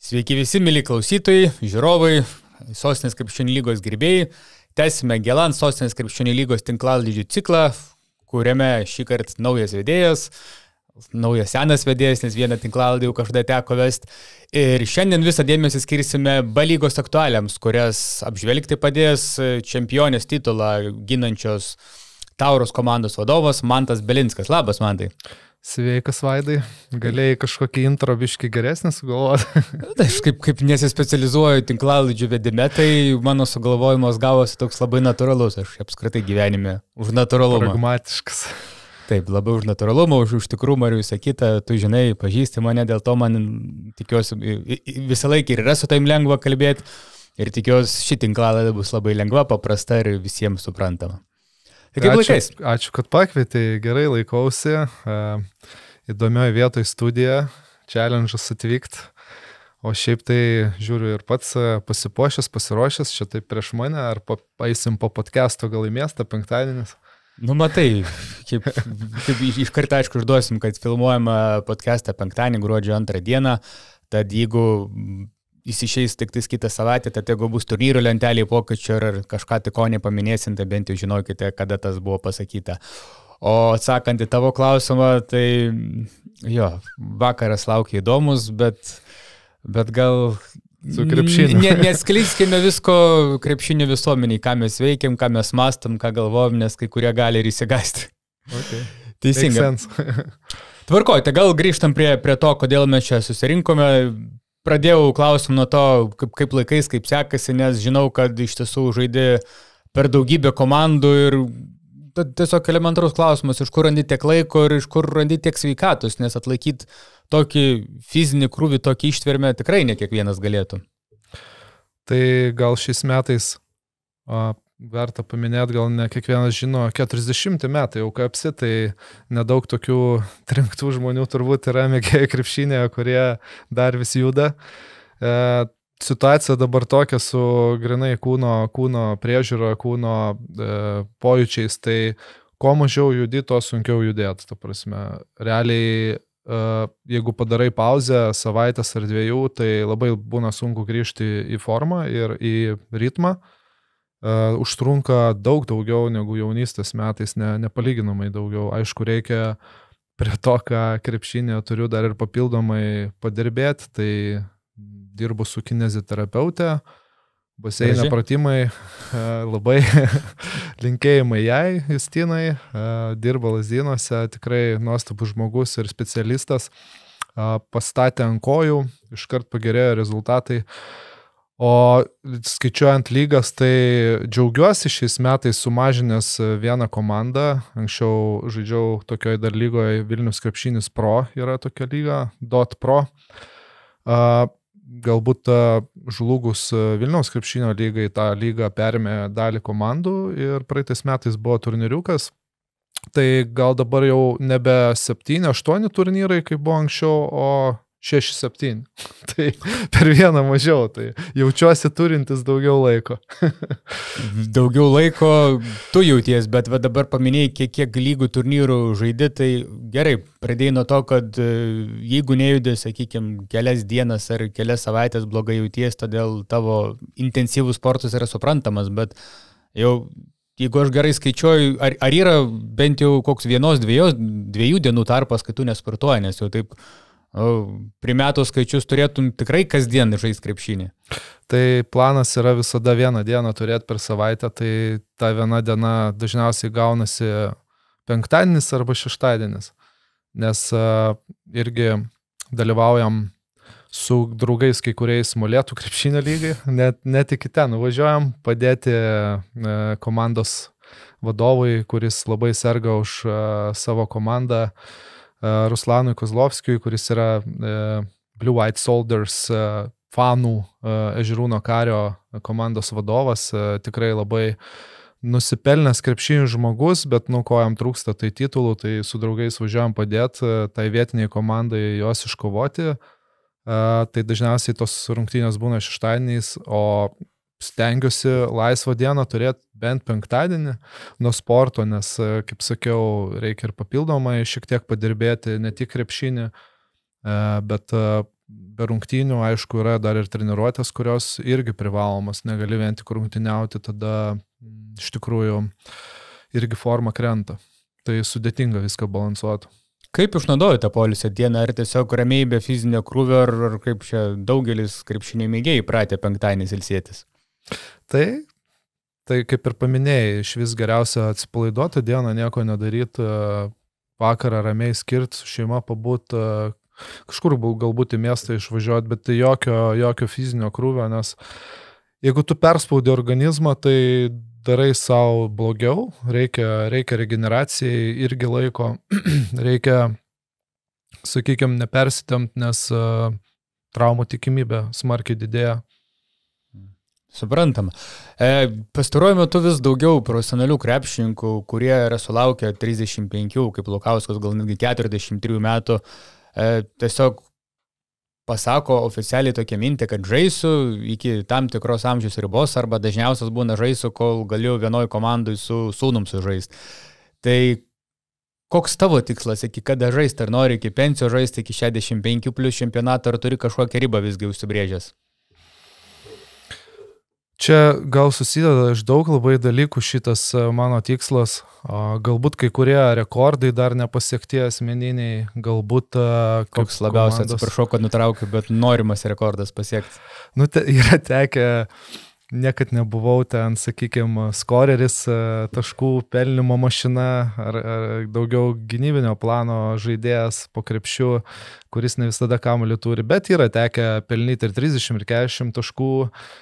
Sveiki visi, mili klausytojai, žiūrovai, Sostinės krepšinio lygos gerbėjai. Tęsime Gelan Sostinės krepšinio lygos tinklalaidžių ciklą, kuriame šį kartą naujas vedėjas, naujas senas vedėjas, nes vieną tinklalaidį jau kažkada teko vesti. Ir šiandien visą dėmesį skirsime B lygos aktualiams, kurias apžvelgti padės čempionės titulą ginančios Tauros komandos vadovas Mantas Belinskas. Labas, Mantai. Sveikas, Vaidai. Galėjai kažkokį intro biškį geresnį sugalvoti? Aš kaip nesispecializuoju tinklalaidžių vedime, tai mano sugalvojimas gavosi toks labai natūralus. Aš apskritai gyvenime už natūralumą. Pragmatiškas. Taip, labai už natūralumą, už tikrumą ir visą kitą. Tu žinai, pažįsti mane, dėl to man tikiuosi visą laiką ir yra su taim lengva kalbėti. Ir tikiuosi, ši tinklalaidė bus labai lengva, paprasta ir visiems suprantama. Tai kaip laikais? Ačiū, kad pakvietei, gerai laikausi, įdomioje vietoje studija, challenge'as atvykti, o šiaip tai žiūriu ir pats pasiruošęs, čia taip prieš mane, ar paeisim po podcast'o gal į miestą penktadienis? Nu matai, kaip iš karto aišku užduosim, kad filmuojama podcast'ą penktadienį, gruodžio 2 dieną, tad jeigu jis išeis tik kitą savaitę, tai jeigu bus turnyro lentelėje pokyčių ar kažką tik ko nepaminėsim, tai bent jau žinokite, kada tas buvo pasakyta. O atsakant į tavo klausimą, tai jo, vakaras laukia įdomus, bet gal su krepšiniu. Neskleiskime visko krepšinio visuomeniai, ką mes veikiam, ką mes mastam, ką galvojam, nes kai kurie gali ir įsigasti. Okay. Teisingai. Tvarkoj, tai gal grįžtam prie to, kodėl mes čia susirinkome. Pradėjau klausimą nuo to, kaip laikais, kaip sekasi, nes žinau, kad iš tiesų žaidė per daugybę komandų ir tiesiog elementarus klausimas, iš kur randi tiek laiko ir iš kur randi tiek sveikatus, nes atlaikyti tokį fizinį krūvį, tokį ištvermę tikrai ne kiekvienas galėtų. Tai gal šiais metais verta paminėti, gal ne kiekvienas žino, 40 metai jau KFC, tai nedaug tokių trinktų žmonių turbūt yra mėgėjai krepšinėje, kurie dar vis juda. Situacija dabar tokia su grinai kūno priežiūro, kūno pojūčiais, tai kuo mažiau judi, to sunkiau judėti. Ta prasme, realiai, jeigu padarai pauzę savaitės ar 2, tai labai būna sunku grįžti į formą ir į ritmą. Užtrunka daug daugiau negu jaunystės metais, nepalyginamai daugiau. Aišku, reikia prie to, ką krepšinėje turiu dar ir papildomai padirbėti, tai dirbu su kineziterapeutė, baseine pratimai, labai linkėjimai jai, Justinai, dirba Lazdynuose, tikrai nuostabus žmogus ir specialistas, pastatė ant kojų, iškart pagerėjo rezultatai. O skaičiuojant lygas, tai džiaugiuosi šiais metais sumažinęs vieną komandą. Anksčiau žaidžiau tokioje dar lygoje Vilnius krepšinis Pro, yra tokia lyga, .pro. Galbūt žlugus Vilniaus krepšinio lygai, tą lygą perėmė dalį komandų ir praeitais metais buvo turnyriukas. Tai gal dabar jau nebe 7-8 turnyrai, kaip buvo anksčiau, o 6-7. Tai per vieną mažiau, tai jaučiuosi turintis daugiau laiko. Daugiau laiko tu jauties, bet dabar paminėjai, kiek lygų turnyrų žaidė, tai gerai, pradėjai nuo to, kad jeigu nejudė, sakykime, kelias dienas ar kelias savaitės blogai jauties, todėl tavo intensyvus sportas yra suprantamas, bet jau jeigu aš gerai skaičiuoju, ar yra bent jau koks 1-2 dienų tarpas, kai tu nesportuoji, nes jau taip primetų skaičius turėtum tikrai kasdien žaisti krepšinį. Tai planas yra visada vieną dieną turėti per savaitę, tai ta viena diena dažniausiai gaunasi penktadienis arba šeštadienis, nes irgi dalyvaujam su draugais kai kuriais Molėtų krepšinio lygai, net iki ten nuvažiuojam padėti komandos vadovui, kuris labai serga už savo komandą, Ruslanui Kozlovskijui, kuris yra Blue White Soldiers fanų Ežerūno Kario komandos vadovas, tikrai labai nusipelnęs krepšinių žmogus, bet ko jam trūksta tai titulų, tai su draugais važiuojam padėti tai vietiniai komandai jos iškovoti. Tai dažniausiai tos rungtynės būna šeštadieniais, o stengiuosi laisvą dieną turėti bent penktadienį nuo sporto, nes, kaip sakiau, reikia ir papildomai šiek tiek padirbėti, ne tik krepšinį, bet be rungtynių, aišku, yra dar ir treniruotės, kurios irgi privalomas, negali vien tik rungtyniauti, tada iš tikrųjų irgi forma krenta. Tai sudėtinga viską balansuoti. Kaip išnaudojate poilsio dieną, ar tiesiog ramiai be fizinio krūvio, ar kaip čia daugelis krepšinio mėgėjai pratę penktadieniais ilsėtis? Tai kaip ir paminėjai, iš vis geriausia atsipalaiduoti dieną, nieko nedaryti, vakarą ramiai skirti, su šeima pabūt, kažkur galbūt į miestą išvažiuoti, bet tai jokio fizinio krūvio, nes jeigu tu perspaudi organizmą, tai darai savo blogiau, reikia regeneracijai irgi laiko, reikia, sakykime, nepersitempt, nes traumų tikimybė smarkiai didėja. Suprantama. Pastaruoju metu vis daugiau profesionalių krepšininkų, kurie yra sulaukę 35, kaip Lukauskas, gal netgi 43 metų, tiesiog pasako oficialiai tokią mintį, kad žaisiu iki tam tikros amžiaus ribos, arba dažniausias būna žaisiu, kol galiu vienoj komandai su sūnum sužaisti. Tai koks tavo tikslas, iki kada žaisti, ar nori iki pensijos žaisti, iki 65 plus čempionatą, ar turi kažkokią ribą visgi užsibrėžęs? Čia gal susideda iš daug labai dalykų šitas mano tikslas. Galbūt kai kurie rekordai dar nepasiekti asmeniniai, galbūt... Koks labiausiai, atsiprašau, kad nutraukiu, bet norimas rekordas pasiekti. Yra tekę, niekad nebuvau ten, sakykime, skoreris, taškų pelnimo mašina ar daugiau gynybinio plano žaidėjas po krepšiu, kuris ne visada kamuolį turi, bet yra tekę pelnyti ir 30 ir 40 taškų.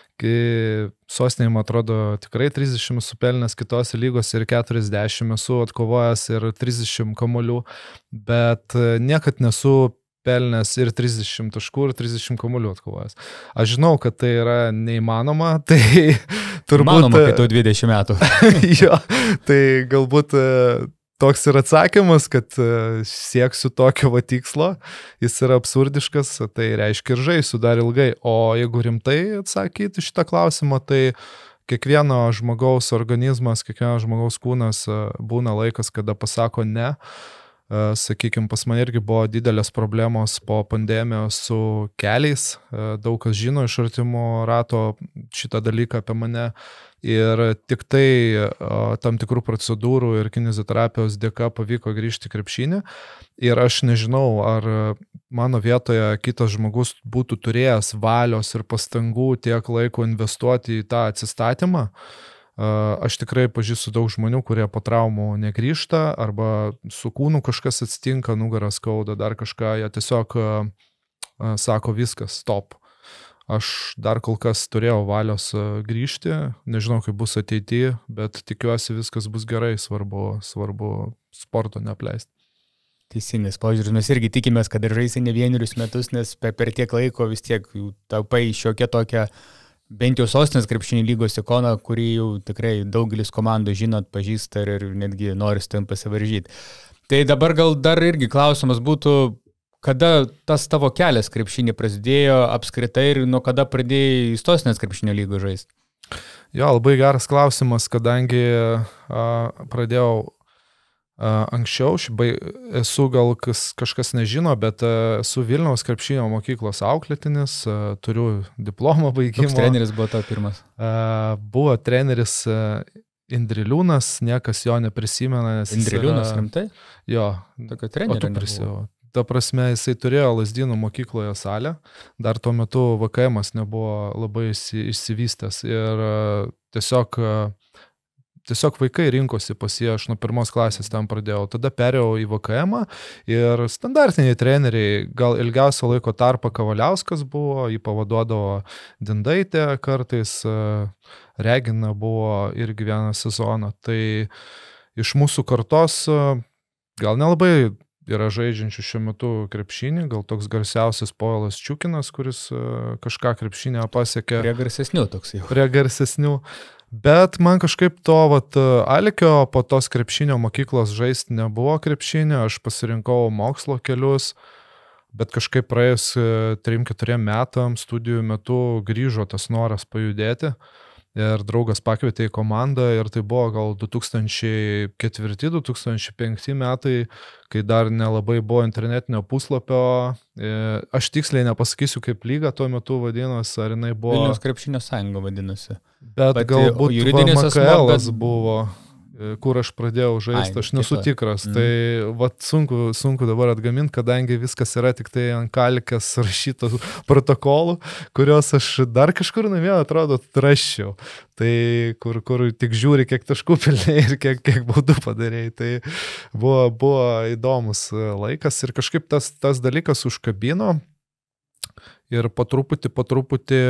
Sostinėje, man atrodo, tikrai 30 supelnęs, kitose lygose ir 40 esu atkovojęs ir 30 kamuolių, bet niekad nesu pelnęs ir 30 taškų ir 30 kamuolių atkovojęs. Aš žinau, kad tai yra neįmanoma, tai turbūt... Manoma, kai tau 20 metų. Jo, tai galbūt... Toks ir atsakymas, kad sieksiu tokio tikslo, jis yra absurdiškas, tai reiškia ir žaisiu dar ilgai. O jeigu rimtai atsakyti šitą klausimą, tai kiekvieno žmogaus organizmas, kiekvieno žmogaus kūnas būna laikas, kada pasako ne. Sakykime, pas man irgi buvo didelės problemos po pandemijos su keliais. Daug kas žino iš artimo rato šitą dalyką apie mane. Ir tik tai tam tikrų procedūrų ir kineziterapijos dėka pavyko grįžti krepšinį. Ir aš nežinau, ar mano vietoje kitas žmogus būtų turėjęs valios ir pastangų tiek laiko investuoti į tą atsistatymą. Aš tikrai pažįstu daug žmonių, kurie po traumų negrįžta, arba su kūnu kažkas atsitinka, nugarą skauda, dar kažką, jie tiesiog sako viskas, stop. Aš dar kol kas turėjau valios grįžti, nežinau, kaip bus ateityje, bet tikiuosi viskas bus gerai, svarbu sporto neapleisti. Teisingas požiūris, mes irgi tikimės, kad ir žaisi ne vienerius metus, nes per tiek laiko vis tiek taupai šiokia tokia bent jau Sostinės krepšinio lygos ikona, kurį jau tikrai daugelis komandų žinot, pažįsta ir netgi nori su ten pasivaržyti. Tai dabar gal dar irgi klausimas būtų, kada tas tavo kelias krepšinį prasidėjo apskritai ir nuo kada pradėjai Sostinės krepšinio lygos žaisti? Jo, labai geras klausimas, kadangi pradėjau anksčiau, esu gal kažkas nežino, bet esu Vilniaus krepšinio mokyklos auklėtinis, turiu diplomą baigimo. Koks treneris buvo tavo pirmas? Buvo treneris Indriliūnas, niekas jo neprisimena. Indriliūnas rimtai? Jo. Tokio trenerio nebuvo. Ta prasme, jisai turėjo Lazdynų mokykloje salę, dar tuo metu VKM'as nebuvo labai išsivystęs ir tiesiog vaikai rinkosi pas jį, aš nuo pirmos klasės ten pradėjau, tada perėjau į VKM'ą ir standartiniai treneriai, gal ilgiausio laiko tarpą Kavaliauskas buvo, jį pavaduodavo Dindaitė kartais, Regina buvo irgi vieną sezoną, tai iš mūsų kartos gal nelabai yra žaidžiančių šiuo metu krepšinį, gal toks garsiausias Povilas Čiukinas, kuris kažką krepšinę pasiekė. Prie garsesnių toks jau. Prie garsesnių. Bet man kažkaip to Alikio po tos krepšinio mokyklos žaisti nebuvo krepšinio, aš pasirinkau mokslo kelius, bet kažkaip praėjus 3-4 metams studijų metu grįžo tas noras pajudėti. ir draugas pakvietė į komandą ir tai buvo gal 2004-2005 metai, kai dar nelabai buvo internetinio puslapio. Aš tiksliai nepasakysiu, kaip lyga tuo metu vadinosi, ar jinai buvo... Vilniaus krepšinio sąjunga vadinasi. Bet galbūt juridinis MKL asmuo, bet... buvo, kur aš pradėjau žaisti, aš nesu tikras. Tai vat, sunku dabar atgaminti, kadangi viskas yra tik tai ant kalkės rašytų protokolų, kuriuos aš dar kažkur namie atrodo raščiau. Tai kur tik žiūri, kiek taškų pelnėjai ir kiek baudų padarėjai. Tai buvo įdomus laikas ir kažkaip tas dalykas užkabino ir po truputį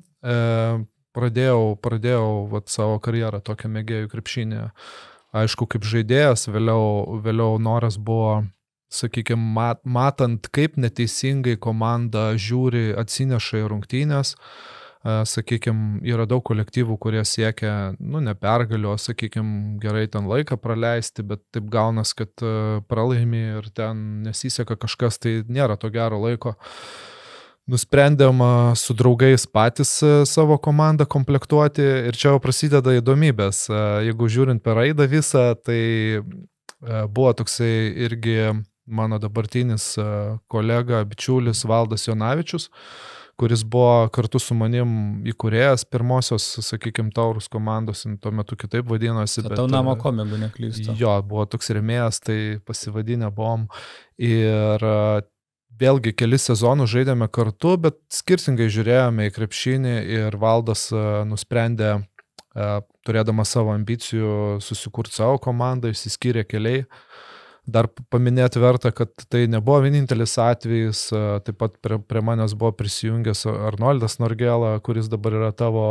pradėjau vat, savo karjerą tokią mėgėjų krepšinį. Aišku, kaip žaidėjas, vėliau noras buvo, sakykime, matant, kaip neteisingai komanda žiūri, atsineša į rungtynės. Sakykime, yra daug kolektyvų, kurie siekia, ne pergalių, sakykime, gerai ten laiką praleisti, bet taip gaunas, kad pralaimi ir ten nesiseka kažkas, tai nėra to gero laiko. Nusprendėm su draugais patys savo komandą komplektuoti ir čia jau prasideda įdomybės. Jeigu žiūrint per raidą visą, tai buvo toksai irgi mano dabartinis kolega, bičiulis Valdas Jonavičius, kuris buvo kartu su manim įkūrėjas pirmosios, sakykime, Taurus komandos, tuo metu kitaip vadinosi. Tau namo komėgų neklystu. Jo, buvo toks rėmėjas, tai pasivadinę buvom. Ir vėlgi kelis sezonus žaidėme kartu, bet skirtingai žiūrėjome į krepšinį ir Valdas nusprendė, turėdamas savo ambicijų, susikurti savo komandą, išsiskyrė keliai. Dar paminėti verta, kad tai nebuvo vienintelis atvejis, taip pat prie manęs buvo prisijungęs Arnoldas Norgela, kuris dabar yra tavo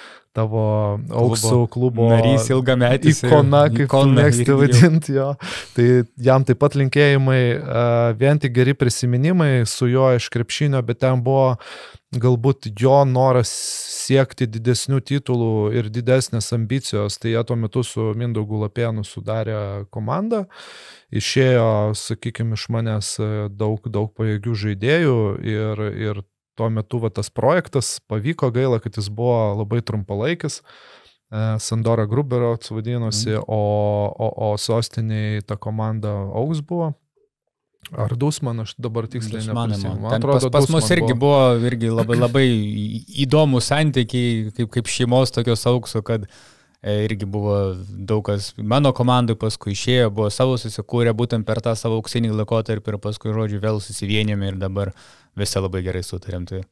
Auksų klubo narys ilgametis. Ikona, kaip tu mėgsti vadinti jo. Tai jam taip pat linkėjimai, vien tik geri prisiminimai su jo iš krepšinio, bet ten buvo galbūt jo noras siekti didesnių titulų ir didesnės ambicijos. Tai jie tuo metu su Mindaugu Lapėnu sudarė komandą. Išėjo, sakykime, iš manęs daug pajėgių žaidėjų ir tuo metu tas projektas pavyko, gaila, kad jis buvo labai trumpalaikis. Sandora Gruberots vadinosi, o sostiniai ta komanda Auks buvo. Ar Dusman, aš dabar tiksliai neprisimenu. Pas mus irgi buvo labai įdomų santykiai, kaip šeimos tokios Auksų, kad irgi buvo daug kas mano komandai paskui išėjo, buvo savo susikūrę būtent per tą savo auksinį laikotarpį ir paskui, žodžiu, vėl susivienėme ir dabar visi labai gerai sutarėm. Tai.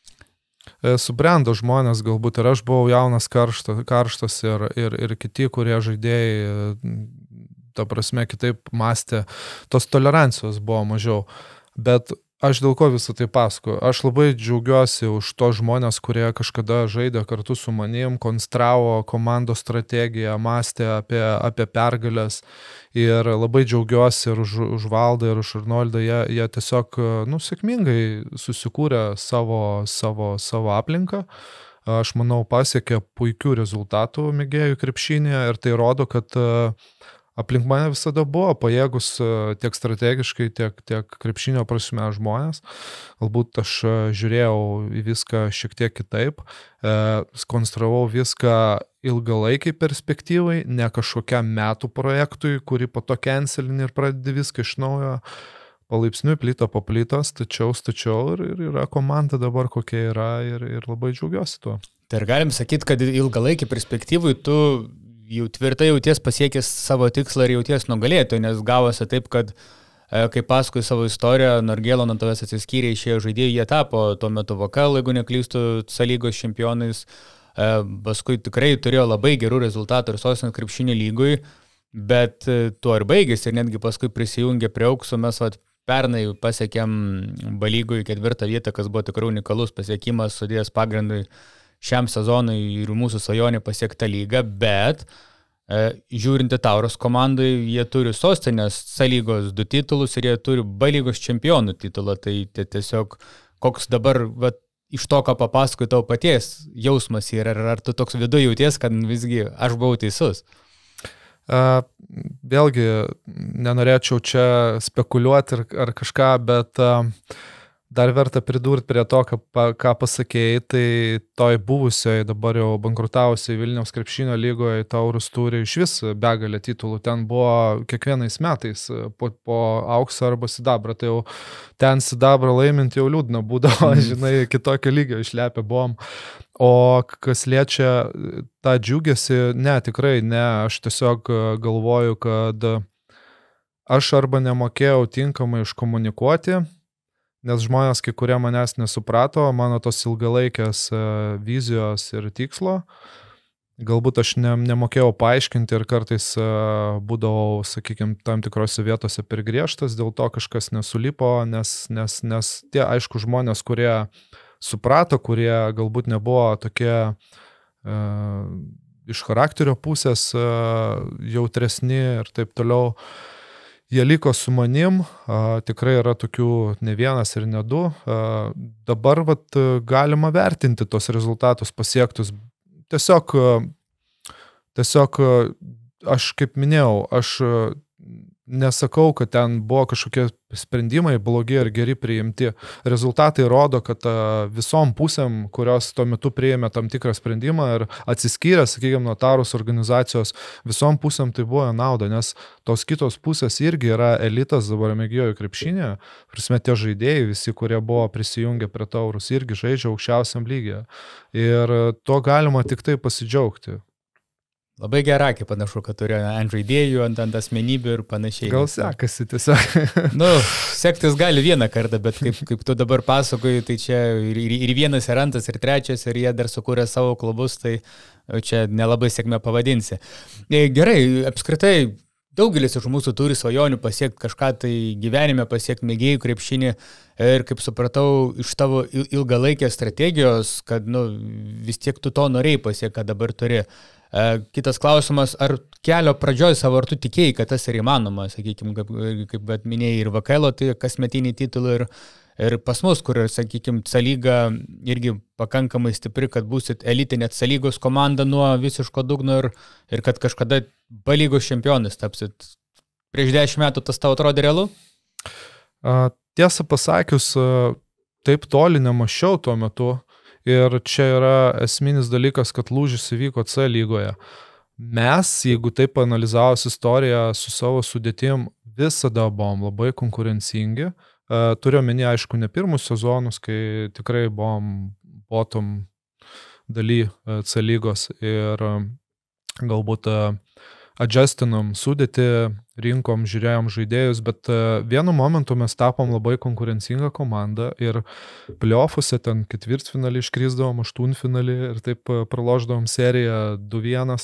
Subrendo žmonės, galbūt ir aš buvau jaunas karštas ir kiti, kurie žaidėjai, ta prasme, kitaip mąstė, tos tolerancijos buvo mažiau, bet aš dėl ko visą tai pasakoju. Aš labai džiaugiuosi už tos žmonės, kurie kažkada žaidė kartu su manim, konstravo komandos strategiją, mąstė apie pergalės ir labai džiaugiuosi ir už Valdą, ir už Arnoldą. Jie tiesiog sėkmingai susikūrė savo aplinką. Aš manau, pasiekė puikių rezultatų mėgėjų krepšinėje ir tai rodo, kad aplink mane visada buvo pajėgus tiek strategiškai, tiek krepšinio prasme žmonės. Galbūt aš žiūrėjau į viską šiek tiek kitaip, konstravau viską ilgalaikiai perspektyvai, ne kažkokiam metų projektui, kurį po to cancelini ir pradedi viską iš naujo. Palaipsniui plyta po plytos, stačiau ir yra komanda dabar kokia yra ir labai džiaugiuosi tuo. Tai ar galim sakyti, kad ilgalaikiai perspektyvui tu jau tvirtai jauties pasiekęs savo tikslą ir jauties nugalėtojų, nes gavosi taip, kad kai paskui savo istoriją, Norgėlo nuo tavęs atsiskyrė, išėjo žaidėjai, jie tapo tuo metu VKL, jeigu neklystų, lygos čempionais, paskui tikrai turėjo labai gerų rezultatų ir sostinės krepšinio lygui, bet tuo ir baigėsi ir netgi paskui prisijungė prie Auksų, mes pernai pasiekėm B lygui 4. vietą, kas buvo tikrai unikalus pasiekimas, sudėjęs pagrindui šiam sezonui ir mūsų svajonė pasiekta lyga, bet žiūrint į Taurus komandai, jie turi sostinės lygos 2 titulus ir jie turi B lygos čempionų titulą, tai tiesiog koks dabar iš to, ką papasakoju tau paties jausmas yra, ar tu toks viduje jauties, kad visgi aš buvau teisus? Vėlgi, nenorėčiau čia spekuliuoti ar kažką, bet Dar verta pridurti prie to, ką pasakėjai, tai toj buvusioje, dabar jau bankrutavusiai Vilniaus krepšinio lygoje Taurus turi iš vis begalę titulų. Ten buvo kiekvienais metais po auksą arba sidabrą. Tai jau ten sidabrą laimint jau liūdna būdavo, žinai, kitokio lygio išlepę buvom. O kas liečia tą džiugėsi, ne, tikrai ne, aš tiesiog galvoju, kad aš arba nemokėjau tinkamai iškomunikuoti, nes žmonės, kai kurie manęs nesuprato, mano tos ilgalaikės vizijos ir tikslo, galbūt aš nemokėjau paaiškinti ir kartais būdavau, sakykime, tam tikrose vietose per griežtas, dėl to kažkas nesulipo, nes tie, aišku, žmonės, kurie suprato, kurie galbūt nebuvo tokie iš charakterio pusės jautresni ir taip toliau, jie liko su manim, tikrai yra tokių ne vienas ir ne du. Dabar galima vertinti tos rezultatus pasiektus. Tiesiog aš kaip minėjau, aš nesakau, kad ten buvo kažkokie sprendimai blogi ar geri priimti. Rezultatai rodo, kad visom pusėm, kurios tuo metu priėmė tam tikrą sprendimą ir atsiskyrė, sakykime, nuo Taurus organizacijos, visom pusėm tai buvo nauda, nes tos kitos pusės irgi yra elitas dabar mėgėjų krepšinėje. Prasme, tie žaidėjai, visi, kurie buvo prisijungę prie Taurus, irgi žaidžia aukščiausiam lygyje. Ir to galima tik tai pasidžiaugti. Labai gerai, panašu, kad turėjo ant žaidėjų, ant asmenybių ir panašiai. Gal sekasi tiesiog. Sektis gali vieną kartą, bet kaip tu dabar pasakoji, tai čia ir vienas, ir antras, ir trečias, ir jie dar sukūrė savo klubus, tai čia nelabai sėkmę pavadinsi. Gerai, apskritai, daugelis iš mūsų turi svajonių pasiekti kažką tai gyvenime, pasiekti mėgėjų krepšinį ir, kaip supratau, iš tavo ilgalaikės strategijos, kad vis tiek tu to norėjai pasiekti, ką dabar turi. Kitas klausimas, ar kelio pradžioj savo, ar tu tikėjai, kad tas yra įmanoma, sakykime, kaip minėjai ir VKL, tai kasmetiniai titulai ir pas mus, kur, sakykime, C-lyga irgi pakankamai stipri, kad būsit elitinė C-lygos komanda nuo visiško dugno ir kad kažkada B-lygos čempionas tapsit. Prieš 10 metų tas tau atrodė realu? Tiesą pasakius, taip toli nemačiau tuo metu. Ir čia yra esminis dalykas, kad lūžis įvyko C lygoje. Mes, jeigu taip analizavus istoriją su savo sudėtim, visada buvom labai konkurencingi. Turiu omeny, aišku, ne pirmus sezonus, kai tikrai buvom bottom daly C lygos ir galbūt adjustinom sudėtį, rinkom, žiūrėjom žaidėjus, bet vienu momentu mes tapom labai konkurencingą komandą ir play-offuose ten ketvirtfinalį iškrisdavom, aštuntfinalį ir taip pralošdavom seriją 2-1,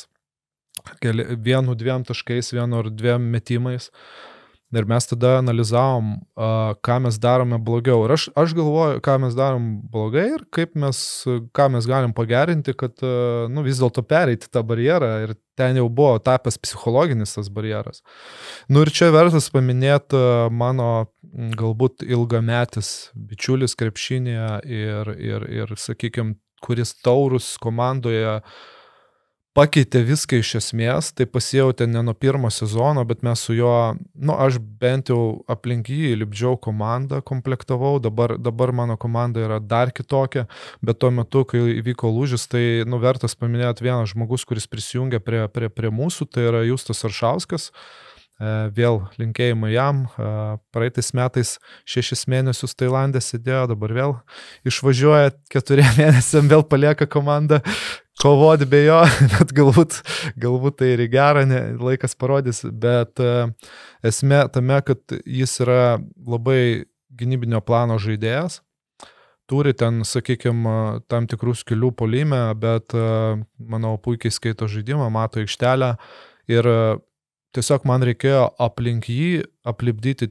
1-2 taškais, 1 ar 2 metimais. Ir mes tada analizavom, ką mes darome blogiau. Ir aš galvoju, ką mes darom blogai ir ką mes galim pagerinti, kad vis dėlto pereiti tą barjerą. Ir ten jau buvo tapęs psichologinis tas barjeras. Ir čia vertas paminėti mano galbūt ilgametis bičiulis krepšinėje ir sakykime, kuris Taurus komandoje pakeitė viską iš esmės, tai pasijautė ne nuo pirmo sezono, bet mes su juo, aš bent jau aplink jį lipdžiau komandą, komplektavau, dabar mano komanda yra dar kitokia, bet tuo metu, kai įvyko lūžis, tai vertas paminėti vienas žmogus, kuris prisijungė prie mūsų, tai yra Justas Aršauskas. Vėl linkėjimai jam, praeitais metais 6 mėnesius Tailande sėdėjo, dabar vėl išvažiuoja 4 mėnesiam, vėl palieka komandą, kovoti be jo, bet galbūt tai ir gerą, laikas parodys, bet esmė tame, kad jis yra labai gynybinio plano žaidėjas, turi ten, sakykime, tam tikrų skilių puolime, bet, manau, puikiai skaito žaidimą, mato aikštelę ir tiesiog man reikėjo aplink jį aplipdyti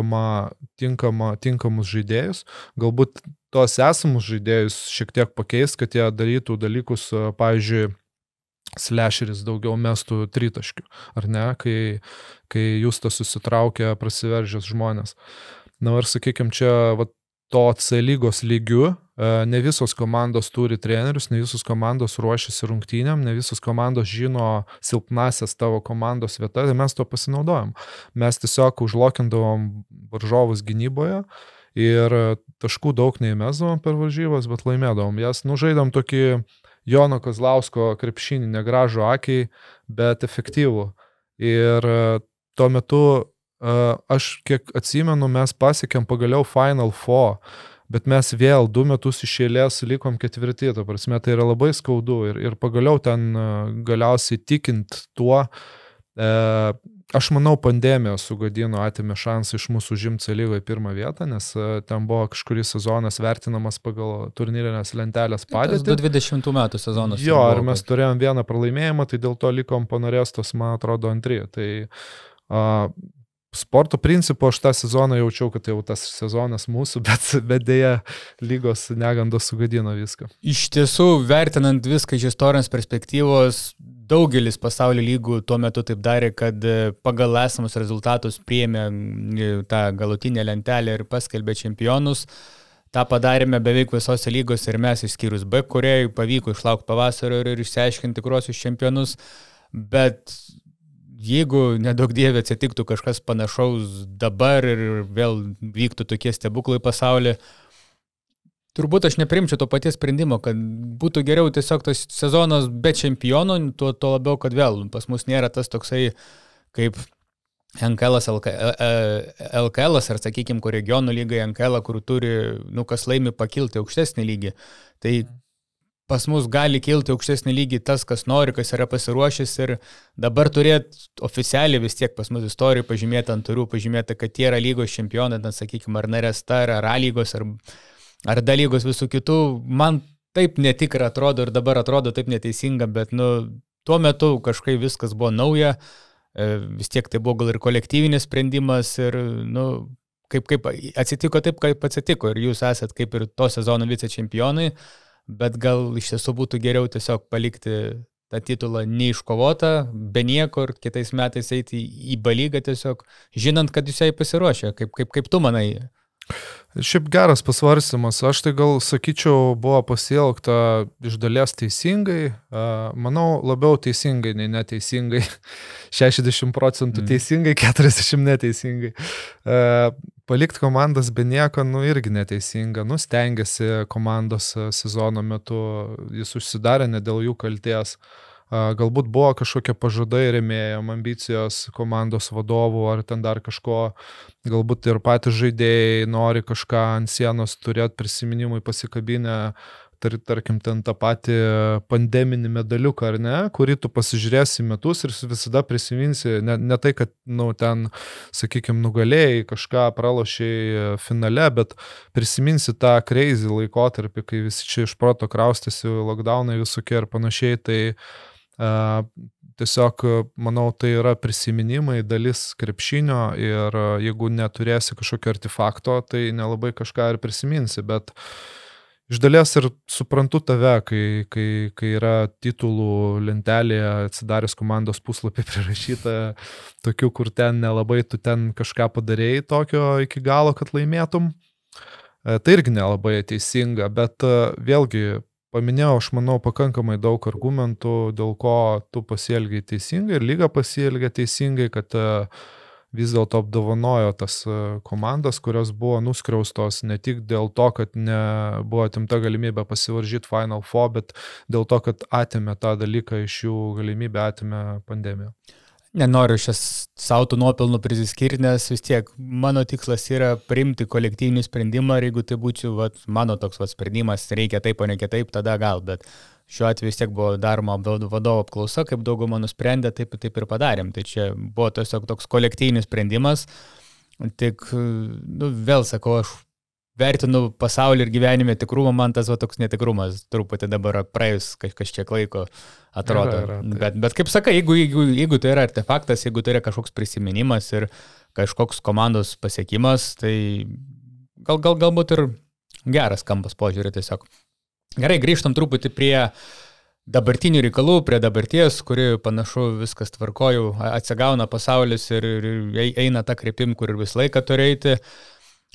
tinkamus žaidėjus, galbūt tos esamus žaidėjus šiek tiek pakeis, kad jie darytų dalykus, pavyzdžiui, slasheris daugiau mestų tritaškių, ar ne, kai Justas susitraukia prasiveržęs žmonės. Ir sakykime, čia to C lygos lygiu, ne visos komandos turi trenerius, ne visos komandos ruošiasi rungtynėm, ne visos komandos žino silpnasias tavo komandos vietas ir mes to pasinaudojom. Mes tiesiog užlokindavom varžovus gynyboje ir taškų daug neįmesdavom per varžybas, bet laimėdavom jas. Žaidom tokį Jono Kozlausko krepšinį, negražų akiai, bet efektyvų. Ir tuo metu, aš kiek atsimenu, mes pasiekėm pagaliau Final Four, bet mes vėl 2 metus iš eilės likom 4, ta prasme, tai yra labai skaudu ir pagaliau ten galiausiai tikint tuo, aš manau, pandemija sugadino, atėmė šansą iš mūsų užimti lygoje 1 vietą, nes ten buvo kažkuris sezonas vertinamas pagal turnyrinės lentelės padėtį. 2020 metų sezonas. Jo, ir mes turėjom 1 pralaimėjimą, tai dėl to likom po Norestos, man atrodo, 2. Tai sporto principu aš tą sezoną jaučiau, kad tai jau tas sezonas mūsų, bet dėja lygos negandos sugadino viską. Iš tiesų, vertinant viską iš istorijos perspektyvos, daugelis pasaulio lygų tuo metu taip darė, kad pagal esamus rezultatus priėmė tą galutinę lentelę ir paskelbė čempionus. Ta padarėme beveik visose lygose ir mes išskyrus B, kuriai pavyko išlaukti pavasario ir išsiaiškinti tikruosius čempionus, bet jeigu nedaug dievė atsitiktų kažkas panašaus dabar ir vėl vyktų tokie stebuklai pasaulyje, turbūt aš neprimčiau to paties sprendimo, kad būtų geriau tiesiog tas sezonas be čempionų, tuo labiau, kad vėl pas mus nėra tas toksai kaip NKL'as, LKL'as ar, sakykime, kur regionų lygai NKL'ą, kur turi, kas laimi pakilti aukštesnį lygį. Tai pas mus gali kilti aukštesnį lygį tas, kas nori, kas yra pasiruošęs ir dabar turėti oficialiai vis tiek pas mus istorijų pažymėta ant turių, pažymėta, kad tie yra lygos čempionai, sakykime, ar Naresta, ar A lygos, ar D lygos visų kitų. Man taip netikra atrodo ir dabar atrodo taip neteisinga, bet tuo metu kažkai viskas buvo nauja, vis tiek tai buvo gal ir kolektyvinis sprendimas ir kaip atsitiko taip, kaip atsitiko ir jūs esat kaip ir to sezono vicečempionai, bet gal iš tiesų būtų geriau tiesiog palikti tą titulą neiškovotą, be nieko ir kitais metais eiti į B lygą tiesiog, žinant, kad jūs jai pasiruošė, kaip tu manai. Šiaip geras pasvarstymas, aš tai gal sakyčiau buvo pasielgta iš dalies teisingai, manau labiau teisingai nei neteisingai, 60% teisingai, 40% neteisingai. Palikti komandas be nieko, irgi neteisinga, stengiasi komandos sezono metu, jis užsidarė ne dėl jų kalties. Galbūt buvo kažkokie pažadai rėmėjom, ambicijos komandos vadovų ar ten dar kažko, galbūt ir patys žaidėjai nori kažką ant sienos turėti prisiminimui pasikabinę, tarkim ten tą patį pandeminį medaliuką ar ne, kurį tu pasižiūrėsi metus ir visada prisiminsi, ne tai, kad ten, sakykime, nugalėjai kažką pralošiai finale, bet prisiminsi tą crazy laikotarpį, kai visi čia iš proto kraustėsi, lockdownai visokie ir panašiai, tai tiesiog, manau, tai yra prisiminimai, dalis krepšinio ir jeigu neturėsi kažkokio artefakto, tai nelabai kažką ir prisiminsi, bet iš dalies ir suprantu tave, kai yra titulų lentelėje atsidaręs komandos puslapį prirašyta tokių, kur ten nelabai tu ten kažką padarėjai tokio iki galo, kad laimėtum. Tai irgi nelabai teisinga, bet vėlgi paminėjau, aš manau, pakankamai daug argumentų, dėl ko tu pasielgiai teisingai ir lyga pasielgia teisingai, kad vis dėlto apdovanojo tas komandas, kurios buvo nuskriaustos ne tik dėl to, kad nebuvo atimta galimybė pasivaržyti Final Four, bet dėl to, kad atėmė tą dalyką iš jų galimybę, atėmė pandemiją. Nenoriu šias sautų nuopelnų prisiskirti, nes vis tiek mano tikslas yra priimti kolektyvinį sprendimą ir jeigu tai būčiau mano toks sprendimas, reikia taip, o ne kitaip, tada gal, bet šiuo atveju vis tiek buvo daroma vadovo apklausa, kaip dauguma nusprendė, taip ir padarėm. Tai čia buvo tiesiog toks kolektyvinis sprendimas, tik vėl sakau, aš vertinu pasaulį ir gyvenime tikrumą, man tas toks netikrumas truputį dabar praėjus kažkiek laiko atrodo. Bet kaip sakai, jeigu tai yra artefaktas, jeigu tai yra kažkoks prisiminimas ir kažkoks komandos pasiekimas, tai galbūt ir geras kampas požiūrį tiesiog. Gerai, grįžtam truputį prie dabartinių reikalų, prie dabarties, kuri panašu viskas tvarkoju, atsigauna pasaulis ir eina tą kryptim, kur ir visą laiką turi eiti.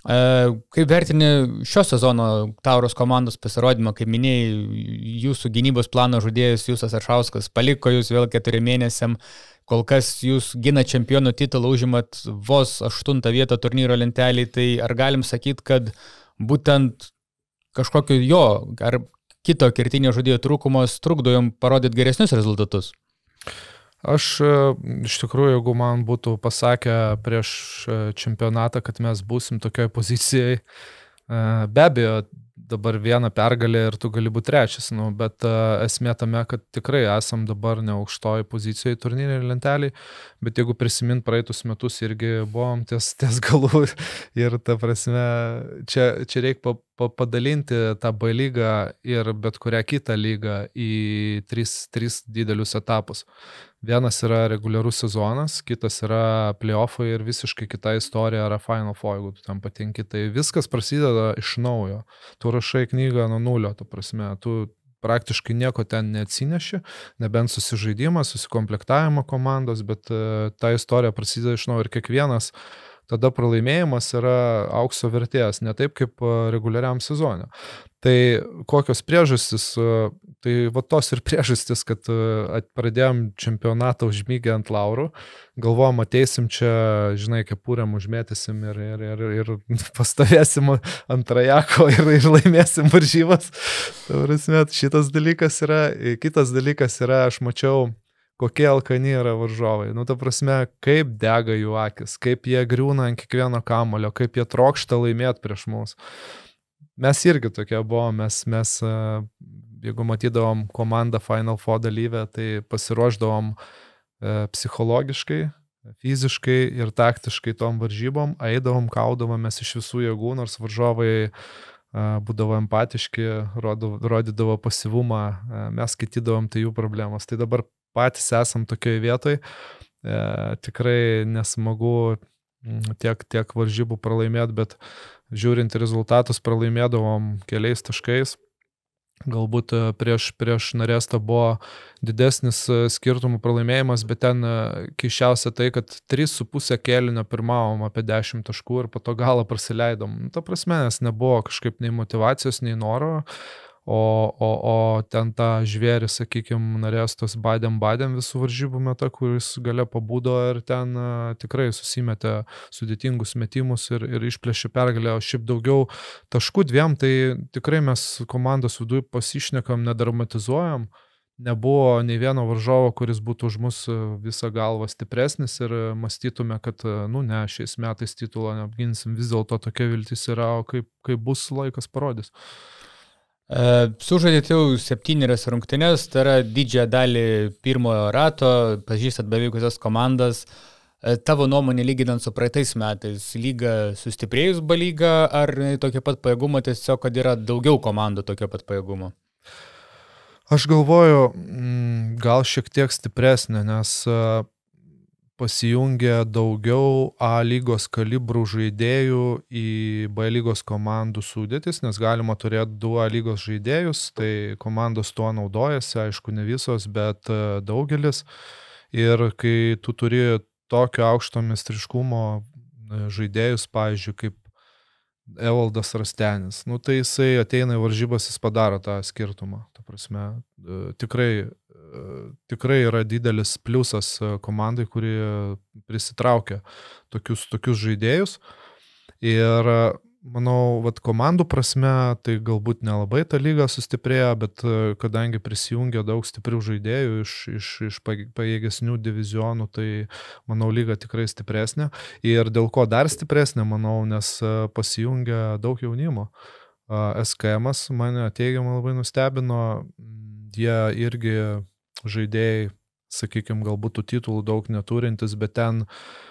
Kaip vertini šio sezono Tauros komandos pasirodymą, kaip minėjai, jūsų gynybos plano žaidėjas Justas Aršauskas paliko jūs vėl 4 mėnesiam, kol kas jūs gina čempionų titulą, užimat vos 8 vietą turnyro lentelį, tai ar galim sakyti, kad būtent kažkokio jo ar kito kertinio žaidėjo trūkumas trukdo jums parodyti geresnius rezultatus? Aš iš tikrųjų, jeigu man būtų pasakę prieš čempionatą, kad mes būsim tokioj pozicijai, be abejo, dabar vieną pergalę ir tu gali būti trečias, bet esmė tame, kad tikrai esam dabar ne aukštoj pozicijoje turnyrinėje lentelėje, bet jeigu prisimint praeitus metus irgi buvom ties galų ir ta prasme, čia reikia padalinti tą B lygą ir bet kurią kitą lygą į tris didelius etapus. Vienas yra reguliarus sezonas, kitas yra play-offai ir visiškai kita istorija yra Final Four, jeigu tu tam patinki. Tai viskas prasideda iš naujo. Tu rašai knygą nuo nulio, tu prasme, tu praktiškai nieko ten neatsineši, nebent susižaidimas, susikomplektavimo komandos, bet ta istorija prasideda iš naujo ir kiekvienas tada pralaimėjimas yra aukso vertės, ne taip kaip reguliariam sezone. Tai kokios priežastys, tai va tos ir priežastys, kad pradėjom čempionatą užmygę ant laurų, galvojom ateisim čia, žinai, kepurėm užmėtysim ir pastovėsim ant trajako ir laimėsim varžybas. Šitas dalykas yra, kitas dalykas yra, aš mačiau, kokie alkani yra varžovai. Ta prasme, kaip dega jų akis, kaip jie griūna ant kiekvieno kamulio, kaip jie trokšta laimėti prieš mus. Mes irgi tokie buvom, mes jeigu matydavom komandą Final Four dalyvę, tai pasiruošdavom psichologiškai, fiziškai ir taktiškai tom varžybom, eidavom, kaudavomės iš visų jėgų, nors varžovai būdavo empatiški, rodydavo pasyvumą, mes skaitydavom tai jų problemos. Tai dabar patys esam tokioje vietoje, tikrai nesmagu tiek varžybų pralaimėti, bet žiūrint rezultatus pralaimėdavom keliais taškais. Galbūt prieš Narestą buvo didesnis skirtumų pralaimėjimas, bet ten keiščiausia tai, kad 3,5 kėlinio pirmavom apie 10 taškų ir po to galą prasileidom. Ta prasme, nes nebuvo kažkaip nei motyvacijos, nei noro, o ten tą žvėrį, sakykime, Narestos badėm visų varžybų metą, kuris gale pabudo ir ten tikrai susimetė sudėtingus metimus ir išplėšė pergalę, o šiaip daugiau taškų 2, tai tikrai mes komandos viduje pasišnekam, nedramatizuojam. Nebuvo nei vieno varžovo, kuris būtų už mus visą galvą stipresnis ir mąstytume, kad, ne, šiais metais titulą neapginsim, vis dėlto tokia viltis yra, o kaip bus laikas parodys. Sužaidėte jau 7 rungtynes, tai yra didžiąją dalį pirmojo rato, pažįstat beveik visas komandas. Tavo nuomonė lyginant su praeitais metais, lyga sustiprėjus B lygą, ar tokia pat pajėgumo, tiesiog, kad yra daugiau komandų tokio pat pajėgumo? Aš galvoju, gal šiek tiek stipresnė, nes pasijungė daugiau A lygos kalibrų žaidėjų į B lygos komandų sudėtis, nes galima turėti 2 A lygos žaidėjus, tai komandos tuo naudojasi, aišku, ne visos, bet daugelis. Ir kai tu turi tokio aukšto meistriškumo žaidėjus, pavyzdžiui, kaip Evaldas Rastenis, tai jisai ateina į varžybas, jis padaro tą skirtumą. Ta prasme, tikrai yra didelis pliusas komandai, kuri prisitraukia tokius žaidėjus. Ir manau, komandų prasme, tai galbūt nelabai ta lyga sustiprėjo, bet kadangi prisijungia daug stiprių žaidėjų iš pajėgesnių divizionų, tai manau, lyga tikrai stipresnė. Ir dėl ko dar stipresnė, manau, nes pasijungia daug jaunimo. SKM-as mane teigiamai labai nustebino, jie irgi žaidėjai, sakykime, galbūt tų titulų daug neturintis, bet ten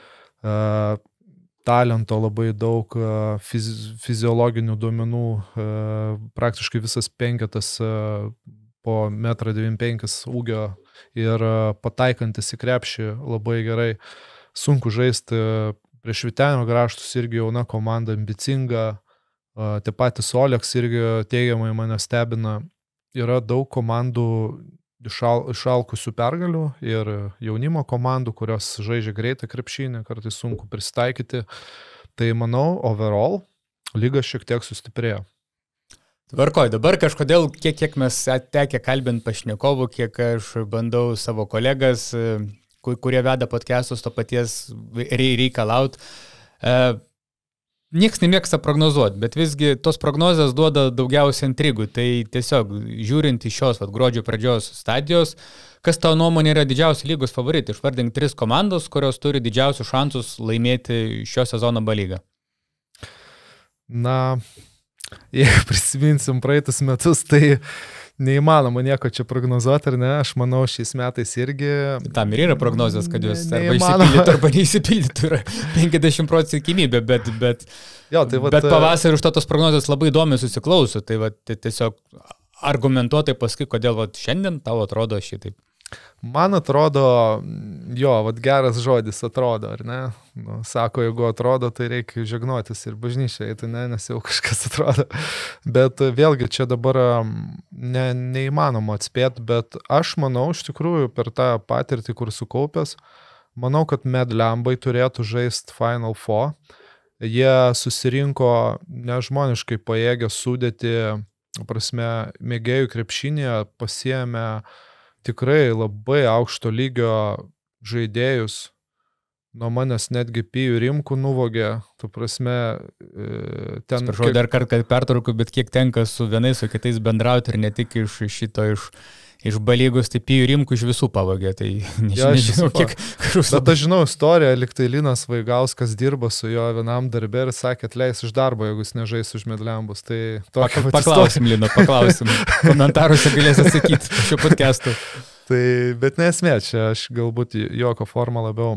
talento labai daug, fiziologinių duomenų, praktiškai visas penketas po 1,95 m ūgio ir pataikantis į krepšį labai gerai. Sunku žaisti prieš Vytenio Grąžtus, irgi jauna komanda, ambicinga, tie patys Oleks irgi teigiamai mane stebina. Yra daug komandų išalkusių pergalių ir jaunimo komandų, kurios žaidžia greitą krepšinį, kartais sunku prisitaikyti. Tai manau, overall lyga šiek tiek sustiprėjo. Tvarkoj, dabar kažkodėl, kiek mes tekę kalbint pašnekovų, kiek aš bandau savo kolegas, kurie veda podcastus to paties reikalaut. Niekas nemėgsta prognozuoti, bet visgi tos prognozės duoda daugiausiai intrigų. Tai tiesiog žiūrint iš šios gruodžio pradžios stadijos, kas tavo nuomonė yra didžiausi lygos favoritai? Išvardink 3 komandos, kurios turi didžiausius šansus laimėti šio sezono B lygą. Na, jeigu prisiminsim praeitus metus, tai neįmanoma nieko čia prognozuoti, ar ne? Aš manau, šiais metais irgi... Tam ir yra prognozės, kad jos arba išsipildytų, arba neįsipildytų. Yra 50% tikimybė, bet pavasarį už tos prognozės labai įdomi susiklauso. Tai tiesiog argumentuotai paskui, kodėl šiandien tau atrodo šitaip. Man atrodo, geras žodis atrodo, ar ne? Nu, sako, jeigu atrodo, tai reikia žegnotis ir bažnyčiai, tai ne, nes jau kažkas atrodo. Bet vėlgi čia dabar neįmanoma atspėti, bet aš manau, iš tikrųjų, per tą patirtį, kur sukaupęs, manau, kad Medlembai turėtų žaisti Final Four. Jie susirinko nežmoniškai pajėgę sudėti, prasme, mėgėjų krepšinėje, pasiėmė tikrai labai aukšto lygio žaidėjus, nuo manęs netgi Pijų Rimkų nuvogė, tu prasme, ten... Sprašau, dar kartą pertraukiu, bet kiek tenka su vienais, su kitais bendrauti ir ne tik iš B lygos, tai Pijų Rimkų iš visų pavogė, tai nežinau, kiek... Bet aš žinau istoriją, liktai Linas Vaigauskas dirba su jo vienam darbė ir sakė, atleis iš darbo, jeigu jis nežais už Medlembus. Tai paklausim, Lino, paklausim. Komentaruose galės atsakyti po šio podcast'o. Tai, bet nesmė, čia aš galbūt joko formą labiau.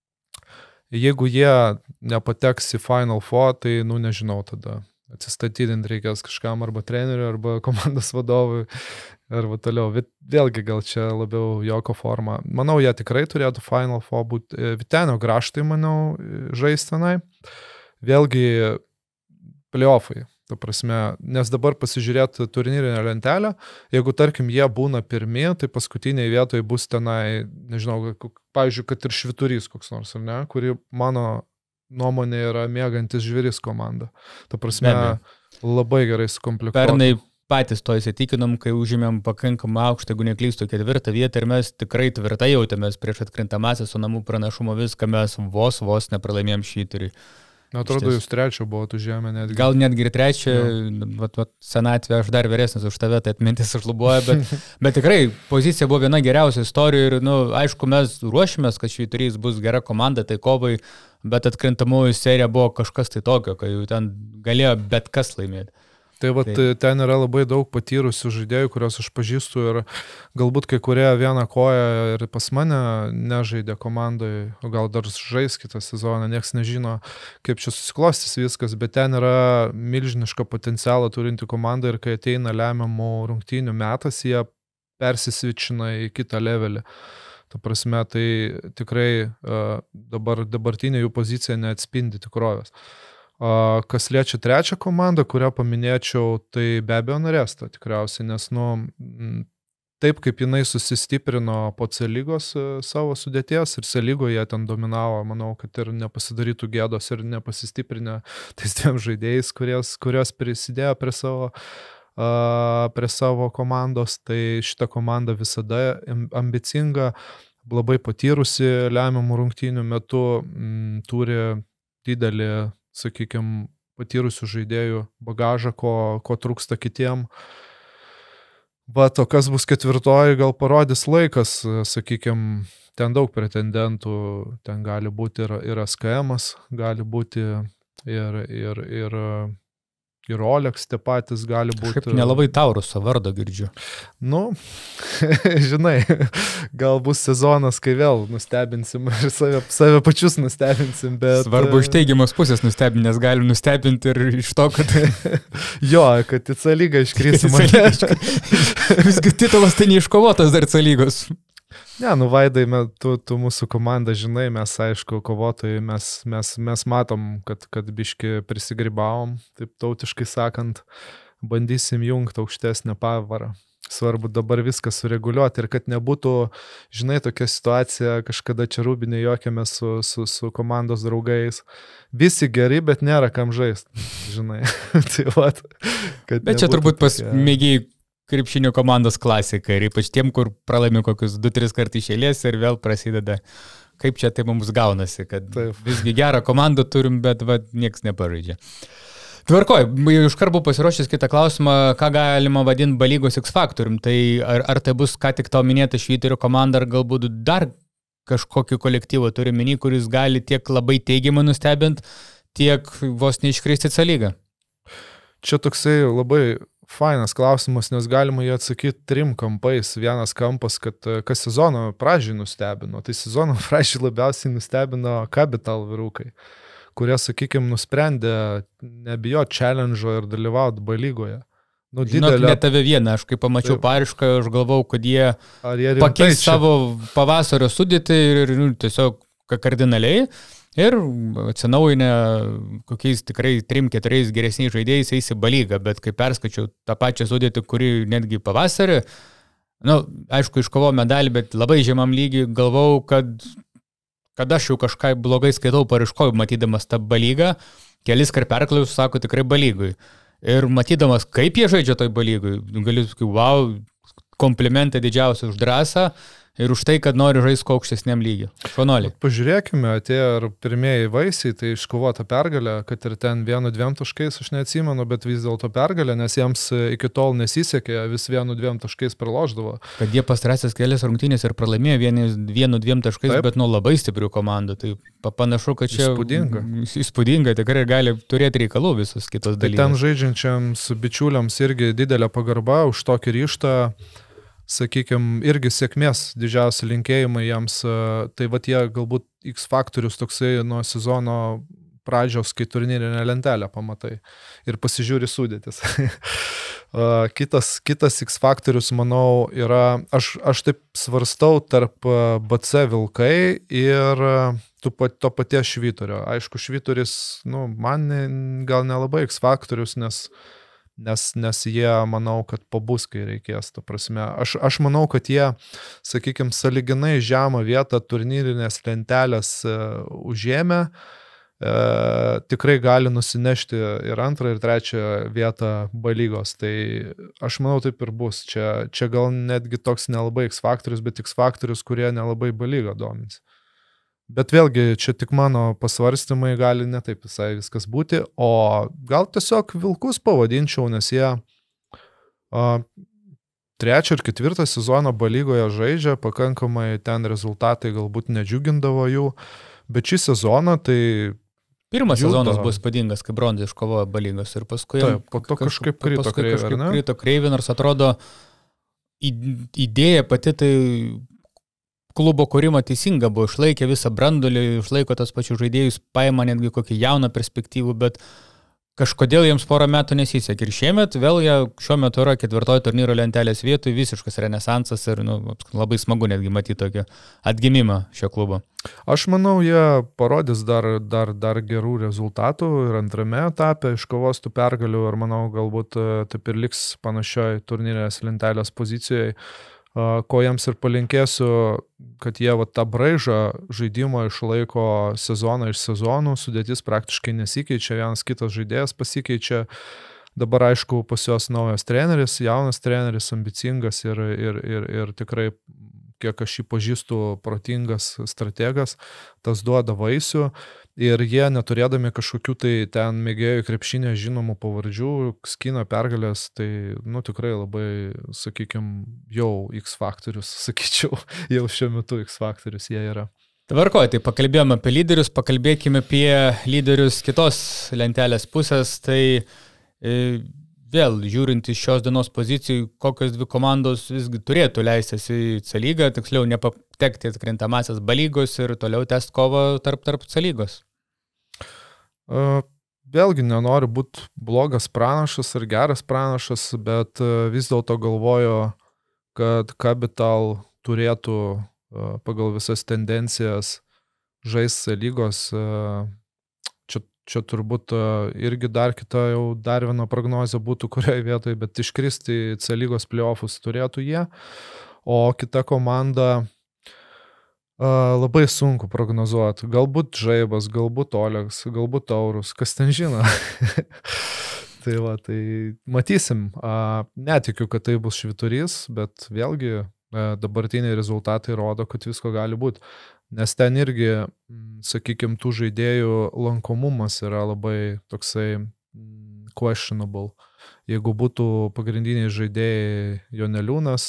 Jeigu jie nepateks į Final Four, tai, nežinau, tada atsistatydinti reikės kažkam arba treneriui, arba komandos vadovui, arba toliau. Vėlgi gal čia labiau joko forma. Manau, jie tikrai turėtų Final Four būti. Vytenio Grąžtai, manau, žaistenai. Vėlgi playoffai. Ta prasme, nes dabar pasižiūrėti turnyrinę lentelę, jeigu, tarkim, jie būna pirmi, tai paskutiniai vietoje bus tenai, nežinau, pavyzdžiui, kad ir Švyturys koks nors, ar ne, kuri mano nuomonė yra mėgantis žvėris komanda. Ta prasme, labai gerai sukomplikuota. Pernai patys to įsitikinom, kai užėmėm pakankamą aukštą, jeigu neklystu, 4 vietą ir mes tikrai tvirtai jautėmės prieš atkrintamąsias su namų pranašumo viską, mes vos nepralaimėjom švyturį. Atrodo, jūs 3 buvot užėmę netgi. Gal netgi ir 3, senatvė, aš dar vyresnis už tave, tai atmintis užlubuoja, bet tikrai pozicija buvo viena geriausia istorijų ir, aišku, mes ruošimės, kad Švyturys bus gera komanda, tai kovai, bet atkrintamųjų serija buvo kažkas tai tokio, kai jau ten galėjo bet kas laimėti. Tai ten yra labai daug patyrusių žaidėjų, kuriuos aš pažįstu ir galbūt kai kurie vieną koją ir pas mane nežaidė komandai, o gal dar žais kitą sezoną, nieks nežino, kaip čia susiklostys viskas, bet ten yra milžinišką potencialą turinti komanda ir kai ateina lemiamų rungtynių metas, jie persisvičina į kitą levelį. Ta prasme, tai tikrai dabartinė jų pozicija neatspindi tikrovės. Kas liečia 3 komandą, kurią paminėčiau, tai be abejo Naresta tikriausiai, nes taip kaip jinai susistiprino po C lygos savo sudėties ir C lygoje jie ten dominavo, manau, kad ir nepasidarytų gėdos ir nepasistiprinę tais 2 žaidėjais, kurios prisidėjo prie savo komandos, tai šita komanda visada ambicinga, labai patyrusi lemiamų rungtynių metu, turi didelį, sakykime, patyrusių žaidėjų bagažą, ko trūksta kitiem. O kas bus 4, gal parodys laikas, sakykime, ten daug pretendentų, ten gali būti ir SKM-as, gali būti ir Olex tie patys gali būti. Kažkaip nelabai Tauruso vardo girdžiu. Žinai, gal bus sezonas, kai vėl nustebinsim ir save pačius nustebinsim, bet... Svarbu iš teigiamos pusės nustebinti, nes galim nustebinti ir iš to, kad... kad į C lygą iškrisim. Visgi titulas tai neiškovotas dar C lygos. Ne, Vaidai, tu mūsų komandą žinai, mes aišku kovotojai, mes matom, kad biški prisigrybavom, taip tautiškai sakant, bandysim jungti aukštesnę pavarą. Svarbu dabar viską sureguliuoti ir kad nebūtų, žinai, tokia situacija, kažkada čia Rūbinė juokėme su komandos draugais. Visi geri, bet nėra kam žaisti. žinai. Tai vat, bet čia turbūt pas mėgiai krepšinio komandos klasika ir ypač tiem, kur pralaimi kokius 2-3 kartų iš eilės ir vėl prasideda, kaip čia tai mums gaunasi, kad visgi gerą komandą turim, bet nieks nepažaidžia. Tvarkoj, iškart buvau pasiruošęs kitą klausimą, ką galima vadinti B lygos X faktorium. Tai ar tai bus ką tik tau minėta Švyturio komanda, ar galbūt dar kažkokį kolektyvą turi minį, kuris gali tiek labai teigiamai nustebinti, tiek vos neiškristi C lygą? Čia toksai labai fainas klausimas, nes galima jį atsakyti 3 kampais. Vienas kampas, kad kas sezono pradžiai nustebino. Tai sezono pradžiai labiausiai nustebino Capital vyrukai, kurie, sakykime, nusprendė nebijo challenge'o ir dalyvauti B lygoje. Nu, žinok, ne tave vieną, aš kai pamačiau parišką, aš galvau, kad jie pakeis savo pavasario sudėtį ir tiesiog kardinaliai ir atsinaujinę kokiais tikrai 3-4 geresniais žaidėjais eisi B lygą, bet kai perskačiau tą pačią sudėtį, kuri netgi pavasarį, aišku, iškovau medalį, bet labai žemam lygiui galvau, kad aš jau kažką blogai skaitau pariškojų, matydamas tą B lygą, kelis kart perklausiu, sako tikrai B lygui. Ir matydamas, kaip jie žaidžia toj B lygui, galiu sakyti, wow, komplimentai didžiausi už drąsą ir už tai, kad nori žaisti kuo aukštesniam lygiu. Šonolį. Pažiūrėkime, atėjo ir pirmieji vaisiai, tai iškovota pergalė, kad ir ten 1-2 taškais, aš neatsimenu, bet vis dėlto pergalė, nes jiems iki tol nesisekė, vis 1-2 taškais praloždavo. Kad jie pastarąsias kelias rungtynės ir pralaimėjo 1-2 taškais, taip, bet nuo labai stiprių komandų. Tai panašu, kad čia įspūdinga, tikrai gali turėti reikalų visus kitos dalykus. Tai ten žaidžiančiams bičiuliams irgi didelė pagarba už tokį ryžtą. Sakykime, irgi sėkmės didžiausi linkėjimai jiems, tai jie galbūt X faktorius toksai nuo sezono pradžios, kai turnyrinę lentelę pamatai ir pasižiūri sudėtis. Kitas X faktorius, manau, yra, aš taip svarstau tarp BC Vilkai ir to paties Švyturio. Aišku, Švyturis, man gal nelabai X faktorius, nes jie, manau, kad pabus, kai reikės, ta prasme. Aš manau, kad jie, sakykime, sąlyginai žemą vietą turnyrinės lentelės užėmė, tikrai gali nusinešti ir 2. ir 3. vietą B lygos. Tai aš manau, taip ir bus. Čia gal netgi toks nelabai X faktorius, bet X faktorius, kurie nelabai B lygą domins. Bet vėlgi, čia tik mano pasvarstymai, gali ne taip visai viskas būti, o gal tiesiog Vilkus pavadinčiau, nes jie 3. ir 4. sezono B lygoje žaidžia, pakankamai ten rezultatai galbūt nedžiugindavo jų, bet šį sezoną tai... Pirmas sezonas buvo įspūdingas, kai bronzą iškovojo B lygos ir paskui... Taip, po to kažkaip krito kreivė, ne? Krito kreivė, nors atrodo idėja pati tai... Klubo kūrimo teisinga buvo, išlaikė visą brandulį, išlaiko tas pačius žaidėjus, paima netgi kokį jauną perspektyvų, bet kažkodėl jiems porą metų nesisekė. Ir šiemet vėl jie šiuo metu yra 4. turnyro lentelės vietoj, visiškas renesansas ir labai smagu netgi matyti tokį atgimimą šio klubo. Aš manau, jie parodys dar gerų rezultatų ir 2. etape iškovos tų pergalių ir manau, galbūt taip ir liks panašioj turnyrinės lentelės pozicijoje. Ko jiems ir palinkėsiu, kad jie tą braižą žaidimo išlaiko sezoną iš sezonų, sudėtis praktiškai nesikeičia, vienas kitas žaidėjas pasikeičia. Dabar, aišku, pas juos naujas treneris, jaunas treneris, ambicingas ir tikrai, kiek aš jį pažįstu, protingas strategas, tas duoda vaisių. Ir jie, neturėdami kažkokių tai ten mėgėjų krepšinė žinomų pavardžių, skina pergalės, tai, tikrai labai, sakykime, jau X faktorius, sakyčiau, jau šiuo metu X faktorius jie yra. Tvarkoj, tai pakalbėjome apie lyderius, pakalbėkime apie lyderius kitos lentelės pusės, tai vėl, žiūrint iš šios dienos pozicijų, kokios 2 komandos visgi turėtų leistis į C lygą, tiksliau nepatekti atkrintamasias B lygos ir toliau tęsti kovą tarp C lygos. Vėlgi nenoriu būti blogas pranašas ar geras pranašas, bet vis dėlto galvoju, kad Capital turėtų pagal visas tendencijas žaisti C lygos. Čia turbūt irgi dar viena prognozė būtų kurioje vietoje, bet iškristi į C lygos playoffus turėtų jie. O kita komanda, Labai sunku prognozuoti. Galbūt Žaibas, galbūt Olegas, galbūt Taurus, kas ten žino. Tai va, tai matysim. Netikiu, kad tai bus Švyturys, bet vėlgi dabartiniai rezultatai rodo, kad visko gali būti. Nes ten irgi, sakykime, tų žaidėjų lankomumas yra labai toksai questionable. Jeigu būtų pagrindiniai žaidėjai Joneliūnas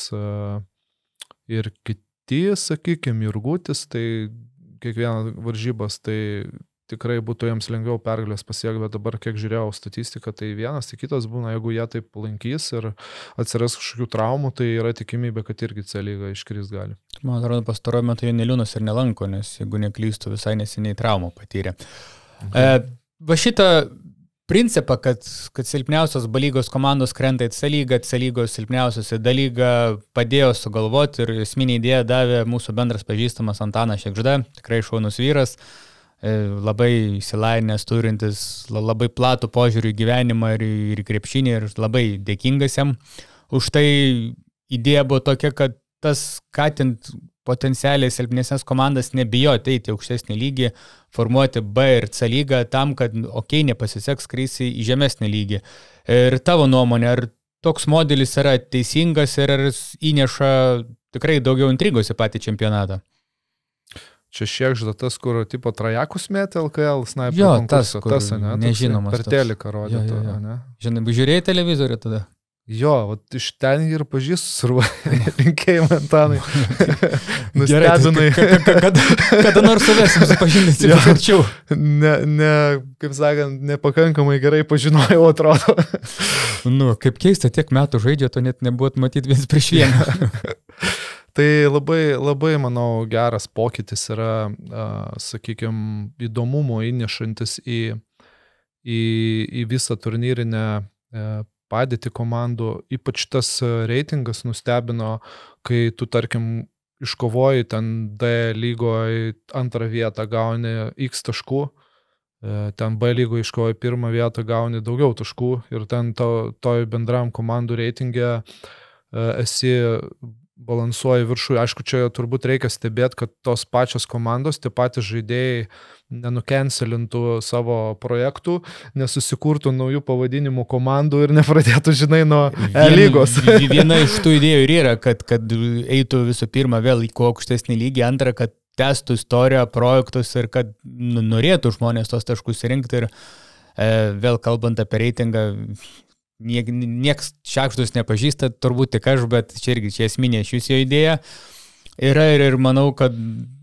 ir kiti, sakykime, Jurgutis, tai kiekvieną varžybas, tai tikrai būtų jiems lengviau pergalės pasiekti, bet dabar, kiek žiūrėjau statistiką, tai vienas, tai kitas būna, jeigu jie taip lankys ir atsiras kažkokių traumų, tai yra tikimybė, kad irgi C lyga iškris gali. Man atrodo, pastaruoju metu Joneliūnas ir nelanko, nes jeigu neklystu, visai neseniai traumų patyrė. Va šitą principą, kad silpniausios B lygos komandos krenta į C lygą, C lygos silpniausios į D lygą padėjo sugalvoti ir esminį idėją davė mūsų bendras pažįstamas Antanas Šekžda, tikrai šaunus vyras, labai įsilavinęs, turintis labai platų požiūrį į gyvenimą ir į krepšinį ir labai dėkingas jam. Už tai idėja buvo tokia, kad tas skatint potencialiai silpnesnės komandas nebijo ateiti aukštesnį lygį, formuoti B ir C lygą tam, kad nepasiseks krysi į žemesnį lygį. Ir tavo nuomonė, ar toks modelis yra teisingas ir ar įneša tikrai daugiau intrigos į patį čempionatą? Čia Šekžda tas, kur tipo trajakus mėtė LKL sniper konkursą. Jo, tas, ne? Nežinomas. Per teliką rodė. Ne? Žinai, žiūrėjai televizorių tada? Jo, iš ten ir pažįstus rinkėjai Antanai. Nustebinai. Kada nors suvesim supažindinti arčiau. Kaip sakant, nepakankamai gerai pažinojau, atrodo. Kaip keista, tiek metų žaidžia, to net nebuvot matyti viens prieš vieną. Tai labai, labai, manau, geras pokytis yra, sakykime, įdomumo įnešantis į visą turnyrinę padėtį komandų. Ypač tas reitingas nustebino, kai tu, tarkim, iškovoji ten D lygoje antrą vietą, gauni X taškų, ten B lygoje iškovoji pirmą vietą, gauni daugiau taškų ir ten toj bendram komandų reitinge esi balansuoja viršų. Aišku, čia turbūt reikia stebėti, kad tos pačios komandos, tie patys žaidėjai nenukencelintų savo projektų, nesusikurtų naujų pavadinimų komandų ir nepradėtų, žinai, nuo lygos. Viena iš tų idėjų ir yra, kad eitų visų pirma vėl į kuo aukštesnį lygį, antrą, kad testų istoriją, projektus ir kad norėtų žmonės tos taškus rinkti ir vėl kalbant apie reitingą, nieks Šekždus nepažįsta, turbūt tik aš, bet čia irgi čia esminė iš jūsų idėja yra ir manau, kad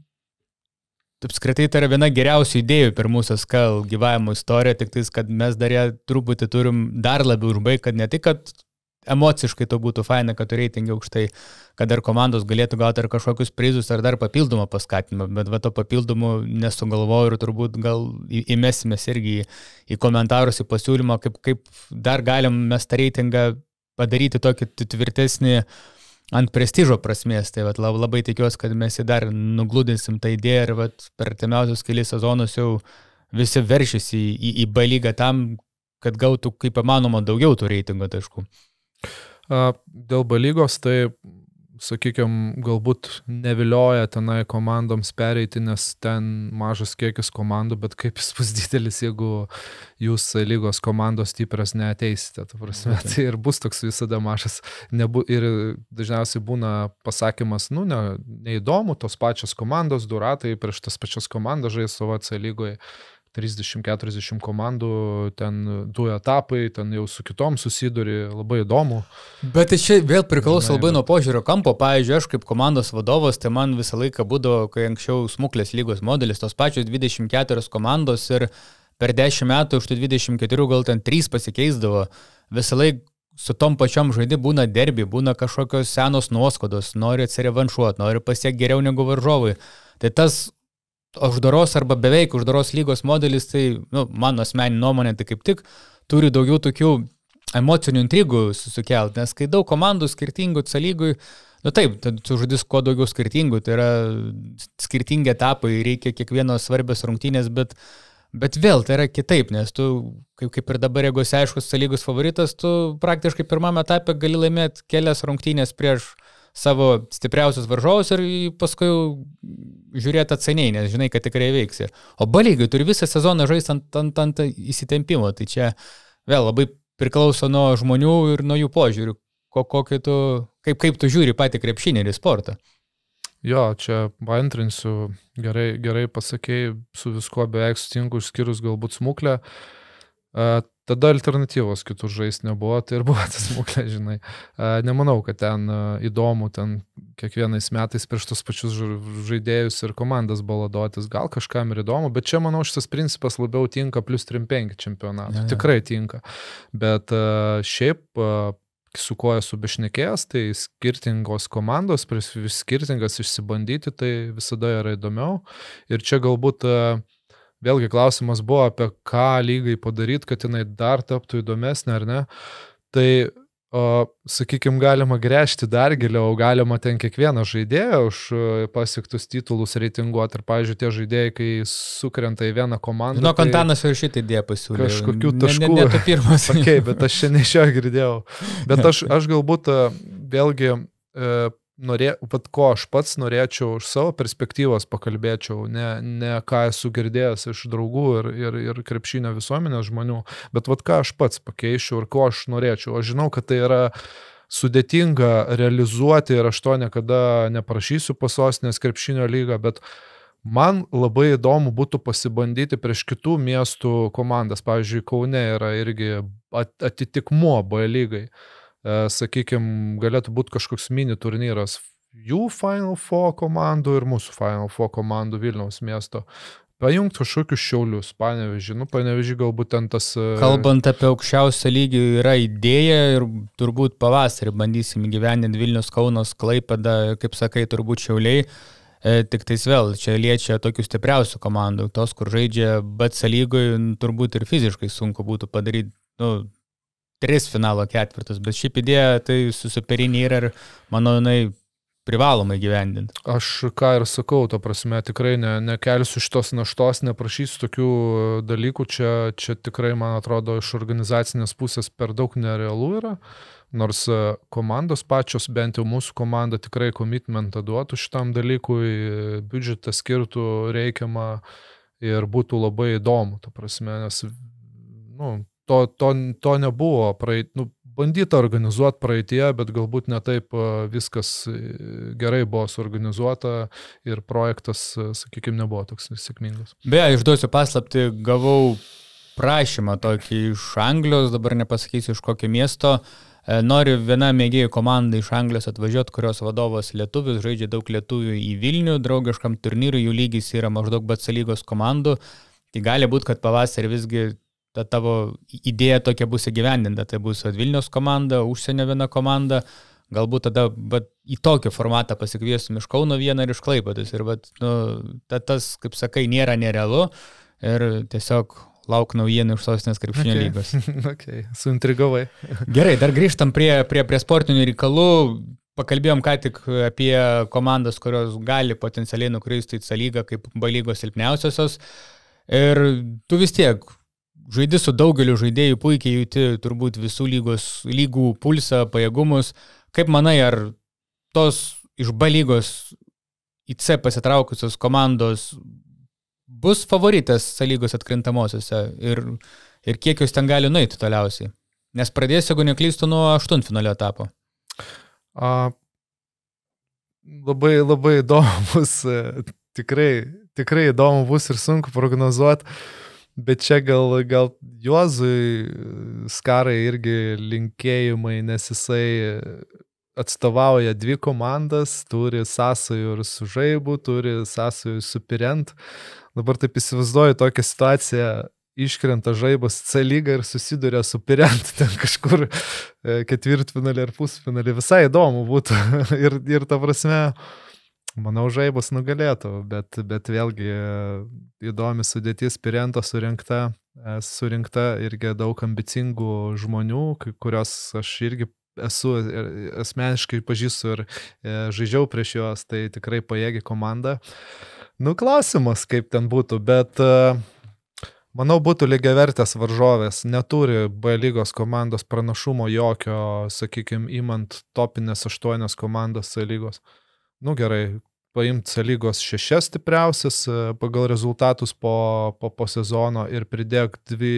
apskritai tai yra viena geriausių idėjų per mūsų SKL gyvavimo istoriją, tik tais, kad mes dar ją truputį turim dar labiau užbaigti, kad ne tik, kad emociškai to būtų faina, kad reitingai aukštai, kad dar komandos galėtų gauti ar kažkokius prizus, ar dar papildomą paskatinimą, bet va to papildomų nesugalvoju ir turbūt gal įmesimės irgi į komentarus, į pasiūlymą, kaip dar galim mes tą reitingą padaryti tokį tvirtesnį ant prestižo prasmės. Tai vat, labai tikiuosi, kad mes jį dar nugludinsim tą idėją ir vat, per artimiausius kelis sezonus jau visi veršys į B lygą tam, kad gautų kaip įmanoma daugiau tų reitingo taškų. Dėl B lygos, tai, sakykime, galbūt nevilioja tenai komandoms pereiti, nes ten mažas kiekis komandų, bet kaip jis bus didelis, jeigu jūs lygos komandos stiprios neateisite, ta prasme, tai ir bus toks visada mažas. Ir dažniausiai būna pasakymas, neįdomu, tos pačios komandos, du ratai prieš tas pačias komandas žais savo C lygoje. 30-40 komandų, ten 2 etapai, ten jau su kitom susiduri, labai įdomu. Bet čia vėl priklauso labai nuo požiūrio kampo. Pavyzdžiui, aš kaip komandos vadovas, tai man visą laiką būdavo, kai anksčiau smuklės lygos modelis, tos pačios 24 komandos ir per 10 metų iš tų 24 gal ten 3 pasikeisdavo. Visą laiką su tom pačiom žaidži būna derbi, būna kažkokios senos nuoskodos, nori atsirevanšuoti, nori pasiekti geriau negu varžovai. Tai tas uždaros arba beveik uždaros lygos modelis, tai mano asmeninė nuomonė, tai kaip tik turi daugiau tokių emocinių intrigų sukelti, nes kai daug komandų skirtingų C lygui, taip, tu žodis kuo daugiau skirtingų, tai yra skirtingi etapai, reikia kiekvienos svarbios rungtynės, bet vėl tai yra kitaip, nes tu, kaip ir dabar, jeigu esi aiškus C lygos favoritas, tu praktiškai pirmame etape gali laimėti kelias rungtynės prieš savo stipriausius varžovus ir paskui žiūrėti atsaniai, nes žinai, kad tikrai veiksi. O B-lygai turi visą sezoną žaisti ant įsitempimo, tai čia vėl labai priklauso nuo žmonių ir nuo jų požiūrių, kaip tu žiūri patį krepšinį ir sportą. Jo, čia paantrinsiu, gerai pasakėjai, su viskuo beveik sutinku, išskyrus galbūt smuklę. Tada alternatyvos kitų žaisti nebuvo, tai ir buvo tas smuklė, žinai. Nemanau, kad ten įdomu, ten kiekvienais metais prieš tos pačius žaidėjus ir komandas baladotis, gal kažkam ir įdomu, bet čia, manau, šitas principas labiau tinka plus 3-5 čempionatų, tikrai tinka. Bet šiaip su kuo esu bešnekėjęs, tai skirtingos komandos, vis skirtingas išsibandyti, tai visada yra įdomiau. Ir čia galbūt vėlgi klausimas buvo apie ką lygai padaryti, kad jinai dar taptų įdomesnė, ar ne. Tai, sakykime, galima gręžti dar giliau, galima ten kiekvieną žaidėją už pasiektus titulus reitinguoti. Ir, pavyzdžiui, tie žaidėjai, kai sukrenta į vieną komandą. Nuo Kantanas ir šitą idėją pasiūlė. Kažkokių taškų. Ne tu pirmas. Okay, bet aš čia nešio girdėjau. Bet aš galbūt vėlgi ko aš pats norėčiau iš savo perspektyvos pakalbėčiau, ne ką esu girdėjęs iš draugų ir krepšinio visuomenės žmonių, bet ką aš pats pakeičiau ir ko aš norėčiau. Aš žinau, kad tai yra sudėtinga realizuoti ir aš to niekada neprašysiu pas Sostinės krepšinio lygą, bet man labai įdomu būtų pasibandyti prieš kitų miestų komandas. Pavyzdžiui, Kaune yra irgi atitikmuo B lygai. Sakykime, galėtų būti kažkoks mini turnyras jų Final Four komandų ir mūsų Final Four komandų Vilniaus miesto. Pajungti kažkokius Šiaulius, Panevėžį. Panevėžį galbūt ten tas... Kalbant apie aukščiausią lygį, yra idėja ir turbūt pavasarį bandysim gyveninti Vilnius, Kaunas, Klaipėda, kaip sakai, turbūt Šiauliai. Tik tais vėl, čia liečia tokių stipriausių komandų. Tos, kur žaidžia BC lygoje, turbūt ir fiziškai sunku būtų padaryti, 3 finalo ketvirtus, bet šiaip idėja tai susiperinė yra ir, manau, jinai privalomai gyvendinti. Aš ką ir sakau, to prasme, tikrai nekelsiu šitos naštos, neprašysiu tokių dalykų, čia tikrai, man atrodo, iš organizacinės pusės per daug nerealu yra, nors komandos pačios, bent jau mūsų komanda tikrai komitmentą duotų šitam dalykui, biudžetą skirtų reikiamą ir būtų labai įdomu, to prasme, nes, to nebuvo bandyta organizuoti praeitie, bet galbūt ne taip viskas gerai buvo suorganizuota ir projektas, sakykime, nebuvo toks sėkmingas. Beje, išduosiu paslaptį, gavau prašymą tokį iš Anglijos, dabar nepasakysiu iš kokio miesto. Noriu viena mėgėjų komanda iš Anglijos atvažiuoti, kurios vadovas lietuvis, žaidžia daug lietuvių į Vilnių, draugiškam turnyrui, jų lygis yra maždaug BC lygos komandų. Tai gali būti, kad pavasarį visgi ta tavo idėja tokia bus įgyvendinta, tai bus Vilniaus komanda, užsienio viena komanda, galbūt tada į tokį formatą pasikviesim iš Kauno vieną ir iš Klaipėdos. Ir tas, kaip sakai, nėra nerealu ir tiesiog lauk naujienų iš Sostinės krepšinio lygos. Okay, suintrigavai. Gerai, dar grįžtam prie sportinių reikalų. Pakalbėjom ką tik apie komandas, kurios gali potencialiai nukristi į C lygą kaip B lygos silpniausiosios. Ir tu vis tiek žaidi su daugeliu žaidėjų, puikiai jauti turbūt visų lygų pulsą, pajėgumus. Kaip manai, ar tos iš B lygos į C pasitraukusios komandos bus favoritas C lygos atkrintamosiose ir kiek jūs ten gali nueiti toliausiai? Nes pradės, jeigu neklystu, nuo 8-finalio etapo. Labai įdomu bus, tikrai įdomu bus ir sunku prognozuoti. Bet čia gal Juozui Skarai irgi linkėjimai, nes jisai atstovauja 2 komandas, turi sąsajų ir su Žaibu, turi sąsajų su Pirent. Dabar taip įsivaizduoju tokią situaciją, iškrenta Žaibas C lygą ir susiduria su Pirent ten kažkur ketvirtfinalį ar pusfinalį. Visai įdomu būtų ir ta prasme... Manau, Žaibas nugalėtų, bet vėlgi įdomi sudėtis Pirento surinkta irgi daug ambicingų žmonių, kurios aš irgi esu asmeniškai pažįstu ir žaidžiau prieš juos, tai tikrai pajėgi komanda. Klausimas, kaip ten būtų, bet Manau, būtų lygiavertės varžovės, neturi B lygos komandos pranašumo jokio, sakykime, imant topinės 8 komandas C lygos. Nu gerai, paimti C lygos 6 stipriausias pagal rezultatus po sezono ir pridėk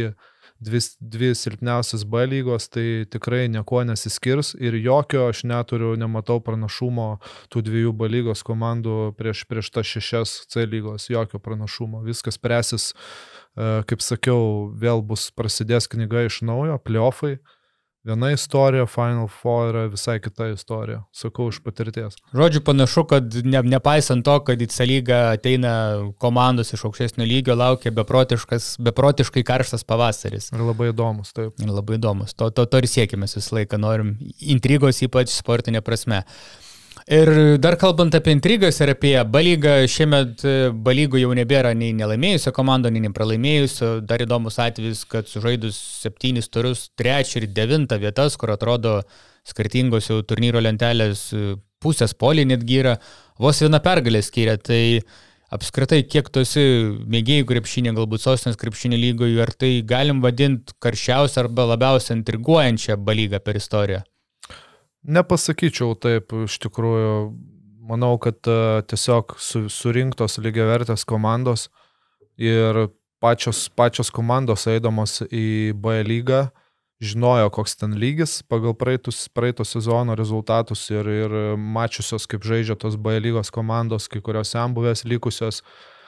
dvi silpniausias B lygos, tai tikrai nieko nesiskirs ir jokio aš nematau pranašumo tų 2 B lygos komandų prieš tas 6 C lygos, jokio pranašumo. Viskas presis, kaip sakiau, vėl prasidės knyga iš naujo, playoffai. Viena istorija, Final Four yra visai kita istorija, sakau iš patirties. Žodžiu, panašu, kad nepaisant to, kad į C lygą ateina komandos iš aukštesnio lygio, laukia beprotiškai karštas pavasaris. Ir labai įdomus, taip. Ir labai įdomus. To ir siekime visą laiką, norim intrigos, ypač sportinė prasme. Ir dar kalbant apie intrigas ir apie B lygą, šiemet B lygų jau nebėra nei nelaimėjusio komando, nei pralaimėjusio. Dar įdomus atvejis, kad sužaidus 7 turus 3 ir 9 vietas, kur atrodo skirtingos jau turnyro lentelės pusės polį netgi yra, vos viena pergalė skiria. Tai apskritai, kiek tu esi mėgėjų krepšinį, galbūt sostinės krepšinį lygoje, ar tai galim vadinti karščiausią arba labiausiai intriguojančią B lygą per istoriją? Nepasakyčiau taip, iš tikrųjų, manau, kad tiesiog surinktos lygiavertės komandos ir pačios komandos eidamos į B lygą žinojo, koks ten lygis pagal praeito sezono rezultatus ir mačiusios, kaip žaidžia tos B lygos komandos, kai kurios senbuvės likusios.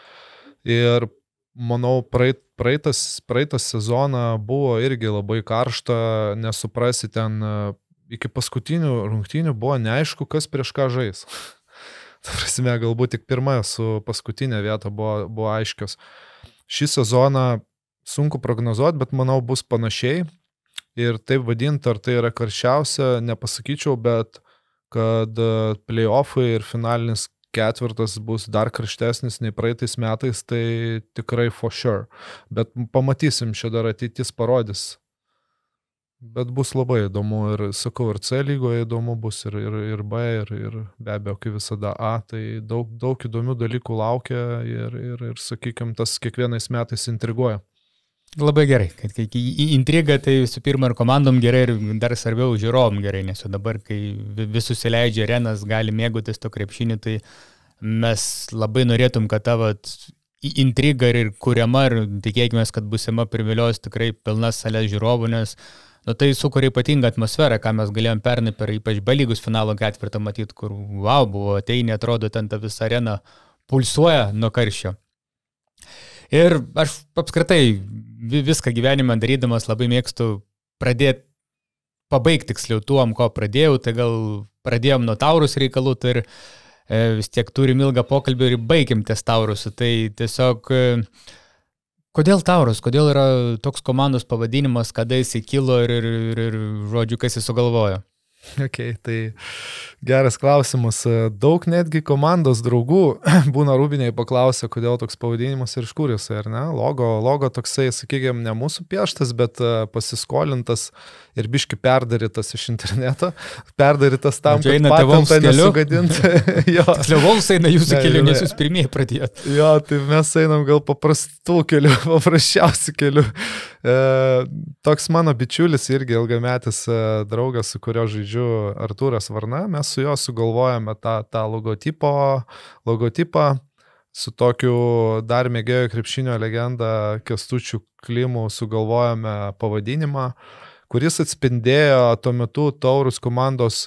Ir manau, praeitą sezoną buvo irgi labai karšta, nesuprasi ten. Iki paskutinių rungtynių buvo neaišku, kas prieš ką žais. Ta prasme, galbūt tik pirma su paskutinė vieta buvo aiškios. Šį sezoną sunku prognozuoti, bet manau bus panašiai. Ir taip vadinti, ar tai yra karščiausia, nepasakyčiau, bet kad playoffai ir finalinis ketvirtas bus dar karštesnis nei praeitais metais, tai tikrai for sure. Bet pamatysim, čia dar ateitis parodys. Bet bus labai įdomu ir, sakau, ir C lygoje įdomu bus, ir B, ir be abejo, kaip visada A, tai daug įdomių dalykų laukia ir sakykime, tas kiekvienais metais intriguoja. Labai gerai, kad intriga tai visų pirma ir komandom gerai ir dar svarbiau žiūrovom gerai, nes jau dabar, kai visus įleidžia arenas, gali mėgautis to krepšinį, tai mes labai norėtum, kad tavo intriga ir kuriama ir tikėkime, kad busima privilios tikrai pilnas salės žiūrovų, nes tai sukuria ypatingą atmosferą, ką mes galėjom pernai per ypač B lygos finalo ketvirtą matyti, kur wow, buvo ateini, atrodo, ten ta visa arena pulsuoja nuo karščio. Ir aš apskritai viską gyvenimą darydamas labai mėgstu pabaigti tiksliau tuom, ko pradėjau, tai gal pradėjom nuo Taurus reikalų, tai ir vis tiek turim ilgą pokalbį ir baigim ties Taurusu, tai tiesiog kodėl Taurus, kodėl yra toks komandos pavadinimas, kada jis įkilo ir žodžiu, kas jis sugalvojo? Okay, tai geras klausimas. Daug netgi komandos draugų būna rūbiniai paklausia, kodėl toks pavadinimas ir iš kur jis, ar ne? Logo toksai, sakykime, ne mūsų pieštas, bet pasiskolintas ir biški perdarytas iš interneto. Perdarytas tam, kad patentą nesugadinti. Tiksliau, Vols eina jūsų keliu, nes jūs pirmieji pradėjot. Jo, tai mes einam gal paprastų kelių, paprasčiausių kelių. Toks mano bičiulis irgi ilgametis draugas, su kurio žaidžiu, Artūras Varna, mes su juo sugalvojame tą logotipą su tokiu dar mėgėjo krepšinio legenda Kęstučiu Klimu sugalvojame pavadinimą, kuris atspindėjo tuo metu Taurus komandos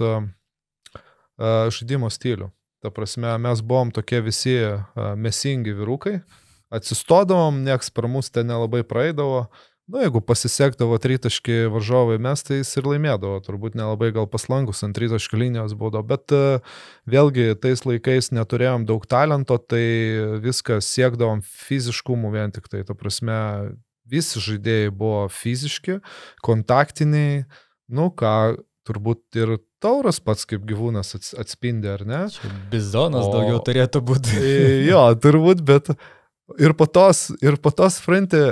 žaidimo stilių. Ta prasme, mes buvom tokie visi mesingi vyrukai, atsistodavom, nieks per mus ten nelabai praeidavo. Jeigu pasisekdavo tritaškį varžovai mes, tai jis ir laimėdavo, turbūt nelabai gal paslankus ant tritaškų linijos būdavo, bet vėlgi tais laikais neturėjom daug talento, tai viską siekdavom fiziškumų vien tik tai, ta prasme, visi žaidėjai buvo fiziški, kontaktiniai, turbūt ir Tauras pats kaip gyvūnas atspindi, ar ne? Čia bizonas daugiau turėtų būti. Jo, turbūt, bet ir po tos fronte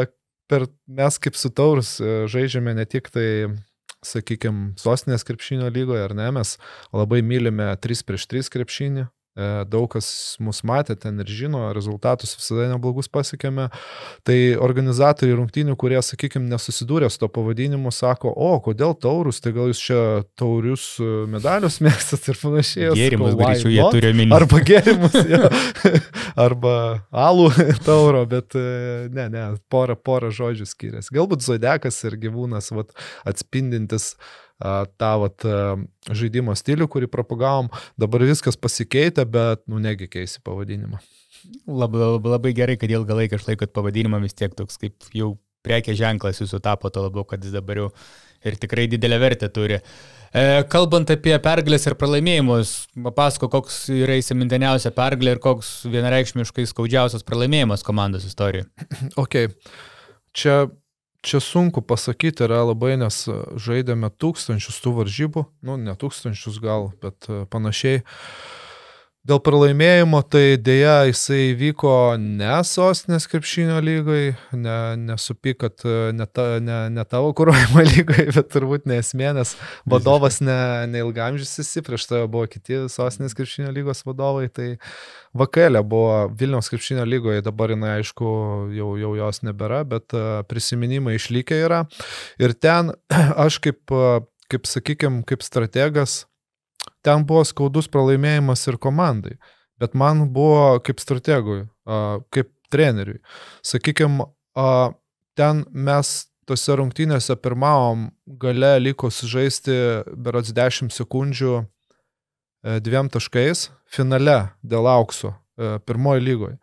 mes kaip su Taurus žaidžiame ne tik tai, sakykime, sostinės krepšinio lygoje, ar ne, mes labai mylime 3 prieš 3 krepšinį, daug kas mus matė ten ir žino, rezultatus visada neblogus pasiekėme. Tai organizatoriai rungtynių, kurie, sakykime, nesusidūrė su to pavadinimu, sako, o, kodėl taurus, tai gal jūs čia taurius medalius mėgstat ir panašiai. Gėrimus greičiau jie turi minį. Arba gėrimus, arba alų tauro, bet ne, porą žodžių skiriasi. Galbūt zodiakas ir gyvūnas atspindintis tą žaidimo stilių, kurį propagavom. Dabar viskas pasikeitė, bet negi keisi pavadinimą. Labai gerai, kad ilgą laiką išlaikot pavadinimą, vis tiek toks kaip jau prekės ženklas jūsų tapo, to labiau, kad jis dabar jau ir tikrai didelę vertę turi. Kalbant apie pergalės ir pralaimėjimus, papasako, koks yra įsimintiniausia pergalė ir koks vienareikšmiškai skaudžiausias pralaimėjimas komandos istorijoje. Ok, Čia sunku pasakyti yra labai, nes žaidėme tūkstančius tų varžybų, ne tūkstančius gal, bet panašiai. Dėl pralaimėjimo tai dėja jisai vyko ne Sostinės krepšinio lygai, nesupyk, kad ne tavo kuruojama lygai, bet turbūt neesmė, nes vadovas neilgamžis esi, prieš tai buvo kiti Sostinės krepšinio lygos vadovai, tai VKL buvo Vilniaus krepšinio lygoje, dabar jinai aišku jau jos nebėra, bet prisiminimai išlikę yra. Ir ten aš kaip sakykime, kaip strategas, ten buvo skaudus pralaimėjimas ir komandai, bet man buvo kaip strategui, kaip treneriui. Sakykime, ten mes tose rungtynėse pirmavom gale liko sužaisti berods 10 sekundžių 2 taškais finale dėl aukso pirmoji lygoje.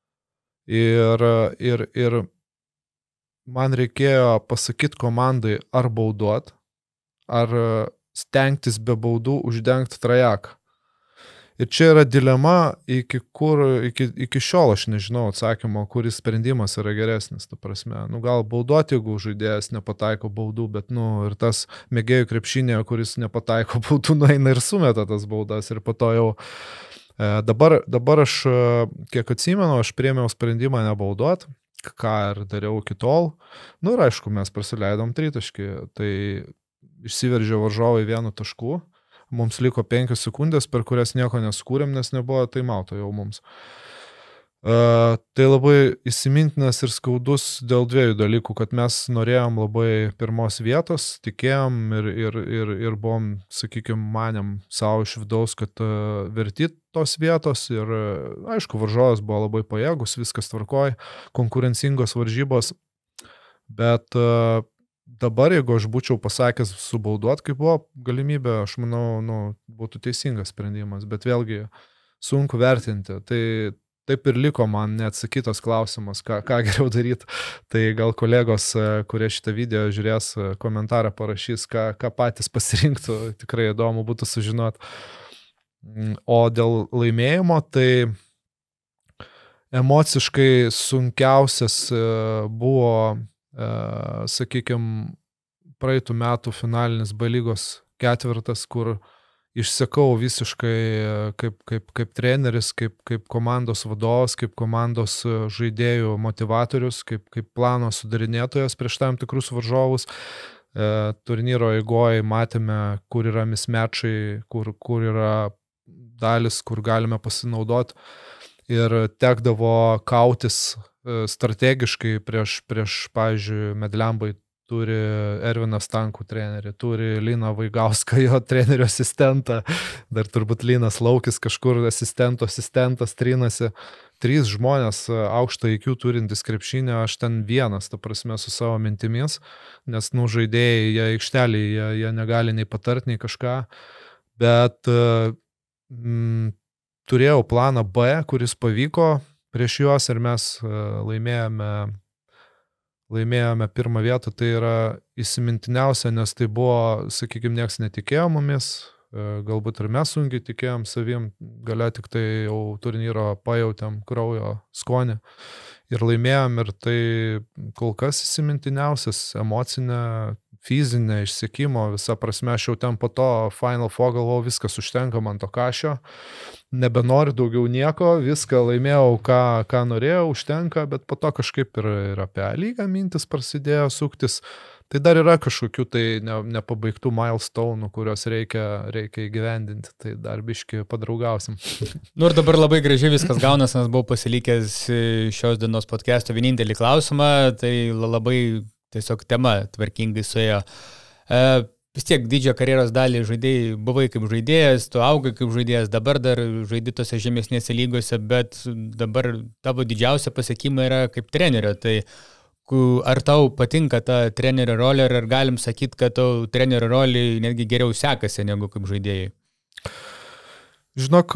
Ir man reikėjo pasakyti komandai ar bauduot, ar stengtis be baudų uždengti trajeką. Ir čia yra dilema, iki šiol aš nežinau atsakymo, kuris sprendimas yra geresnis, ta prasme. Gal bauduoti, jeigu žaidėjas nepataiko baudų, bet ir tas mėgėjų krepšinėje, kuris nepataiko baudų, eina ir sumeta tas baudas. Ir po to jau dabar aš, kiek atsimenu, aš priėmiau sprendimą nebauduoti, ką ir dariau iki tol. Ir aišku, mes prasileidom tritaškį, tai išsiveržė varžovai 1 tašku, mums liko 5 sekundės, per kurias nieko neskūrėm, nes nebuvo taimauto jau mums. Tai labai įsimintinas ir skaudus dėl 2 dalykų, kad mes norėjom labai pirmos vietos, tikėjom ir buvom, sakykime, manėm savo iš vidaus, kad verti tos vietos ir aišku, varžovas buvo labai pajėgus, viskas tvarkoj, konkurencingos varžybos, bet dabar, jeigu aš būčiau pasakęs subauduot, kaip buvo galimybė, aš manau, būtų teisingas sprendimas, bet vėlgi sunku vertinti. Tai taip ir liko man neatsakytas klausimas, ką geriau daryti. Tai gal kolegos, kurie šitą video žiūrės, komentarą parašys, ką patys pasirinktų, tikrai įdomu būtų sužinoti. O dėl laimėjimo, tai emociškai sunkiausias buvo, sakykime, praeitų metų finalinis B lygos ketvirtas, kur išsekau visiškai kaip treneris, kaip komandos vadovas, kaip komandos žaidėjų motivatorius, kaip plano sudarinėtojas prieš tam tikrus varžovus. Turnyro eigoje matėme, kur yra mismečai, kur yra dalis, kur galime pasinaudoti. Ir tekdavo kautis strategiškai prieš pavyzdžiui, Medlembai turi Erviną Stankų trenerį, turi Liną Vaigauską, jo trenerio asistentą, dar turbūt Linas Laukis kažkur asistentas trinasi. 3 žmonės aukštą IQ turintis krepšinę, aš ten vienas, ta prasme, su savo mintimis, nes žaidėjai, jie aikštelėje, jie negali nei patarti, nei kažką, bet turėjau planą B, kuris pavyko prieš juos ir mes laimėjome 1 vietą, tai yra įsimintiniausia, nes tai buvo, sakykime, nieks netikėjo mumis, galbūt ir mes sunkiai tikėjom savim, galia tik tai jau turnyro pajautėm kraujo skonį ir laimėjom ir tai kol kas įsimintiniausias emocinė, fizinė išsekimo, visa prasme, aš jau ten po to Final Four galvojau, viskas užtenka man to kašio, nebenoriu daugiau nieko, viską laimėjau, ką norėjau, užtenka, bet po to kažkaip ir apie lygą mintis prasidėjo suktis, Tai dar yra kažkokių tai nepabaigtų milestone'ų, kuriuos reikia įgyvendinti, tai dar biški padraugausim. Ir dabar labai gražiai viskas gaunas, nes buvau pasilikęs šios dienos podcast'o vienintelį klausimą, tai labai tiesiog tema tvarkingai suėjo. Vis tiek didžią karjeros dalį žaidėjai, buvai kaip žaidėjas, tu augai kaip žaidėjas, dabar dar žaidži tose žemesnėse lygose, bet dabar tavo didžiausia pasiekimai yra kaip trenerio. Tai ar tau patinka ta trenerio rolė, ar galim sakyti, kad tau trenerio rolė netgi geriau sekasi negu kaip žaidėjai? Žinok,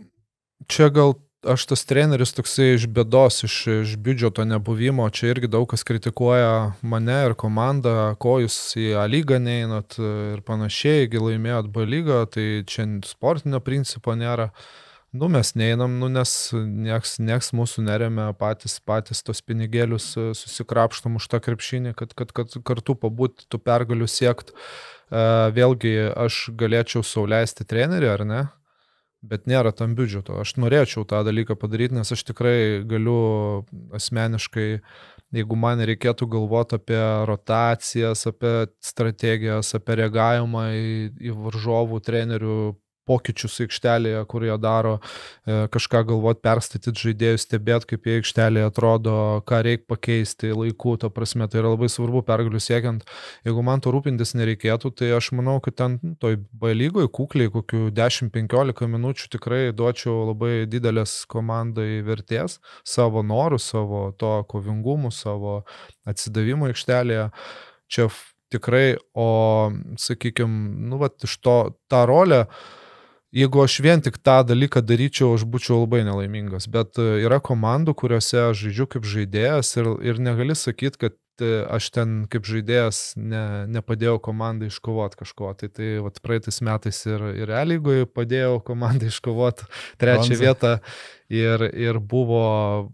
čia gal aš tas treneris toksai iš bėdos, iš biudžeto nebuvimo, čia irgi daug kas kritikuoja mane ir komandą, ko jūs į A lygą neinat ir panašiai, jeigu laimėjot B lygą, tai čia sportinio principo nėra. Mes neinam, nes nieks mūsų neremia, patys tos pinigėlius susikrapštom už tą krepšinį, kad kartu pabūti tų pergalių siekt. Vėlgi, aš galėčiau sau leisti trenerį, ar ne? Bet nėra tam biudžeto. Aš norėčiau tą dalyką padaryti, nes aš tikrai galiu asmeniškai, jeigu man reikėtų galvoti apie rotacijas, apie strategijas, apie reagavimą į varžovų trenerių pokyčius aikštelėje, kur jie daro, kažką galvoti, perstatyti žaidėjus, stebėti, kaip jie aikštelėje atrodo, ką reikia pakeisti laiku, ta prasme, tai yra labai svarbu pergalių siekiant. Jeigu man to rūpintis nereikėtų, tai aš manau, kad ten toj B lygoje kukliai kokių 10-15 minučių tikrai duočiau labai didelės komandai vertės, savo norų, savo to kovingumų, savo atsidavimo aikštelėje. Čia tikrai, o sakykime, iš tą rolę, jeigu aš vien tik tą dalyką daryčiau, aš būčiau labai nelaimingas, bet yra komandų, kuriuose aš žaidžiu kaip žaidėjas ir negali sakyti, kad aš ten kaip žaidėjas nepadėjau komandai iškovoti kažko. Tai praeitais metais ir A lygoje padėjau komandai iškovoti 3 vietą ir buvo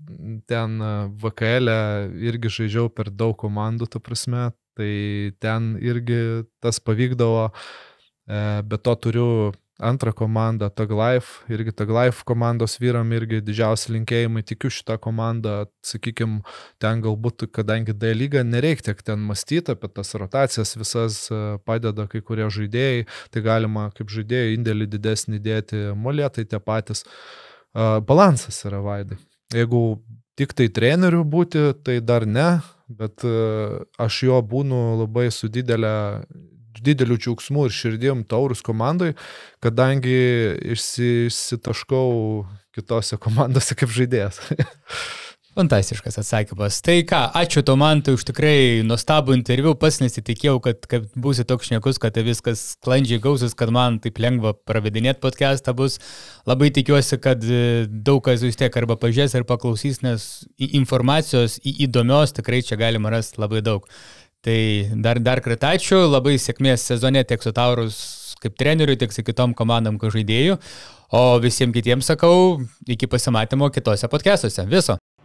ten VKL irgi žaidžiau per daug komandų, ta prasme, tai ten irgi tas pavykdavo, bet to turiu antrą komandą, Tag Life, irgi Tag Life komandos vyram irgi didžiausi linkėjimai, tikiu šitą komandą, sakykime, ten galbūt, kadangi D lyga, nereikia tiek ten mąstyti apie tas rotacijas, visas padeda kai kurie žaidėjai, tai galima kaip žaidėjai indėlį didesnį dėti, molėtai tie patys. Balansas yra, Vaidai. Jeigu tik tai trenerių būti, tai dar ne, bet aš jo būnu labai su dideliu džiaugsmu ir širdim Taurus komandai, kadangi išsitaškau kitose komandose kaip žaidėjas. Fantastiškas atsakymas. Tai ką, ačiū tau, Mantai, už tikrai nuostabų interviu. Pats nesitikėjau, kad būsi toks šnekus, kad viskas sklandžiai gausis, kad man taip lengva pravedinėti podcastą bus. Labai tikiuosi, kad daug kas vis tiek arba pažiūrės ir paklausys, nes informacijos įdomios tikrai čia galima rasti labai daug. Tai dar kartą ačiū, labai sėkmės sezone tiek su Taurus kaip treneriui, tiek su kitom komandom kaip žaidėjų, o visiems kitiems sakau, iki pasimatymo kitose podcastuose. Viso.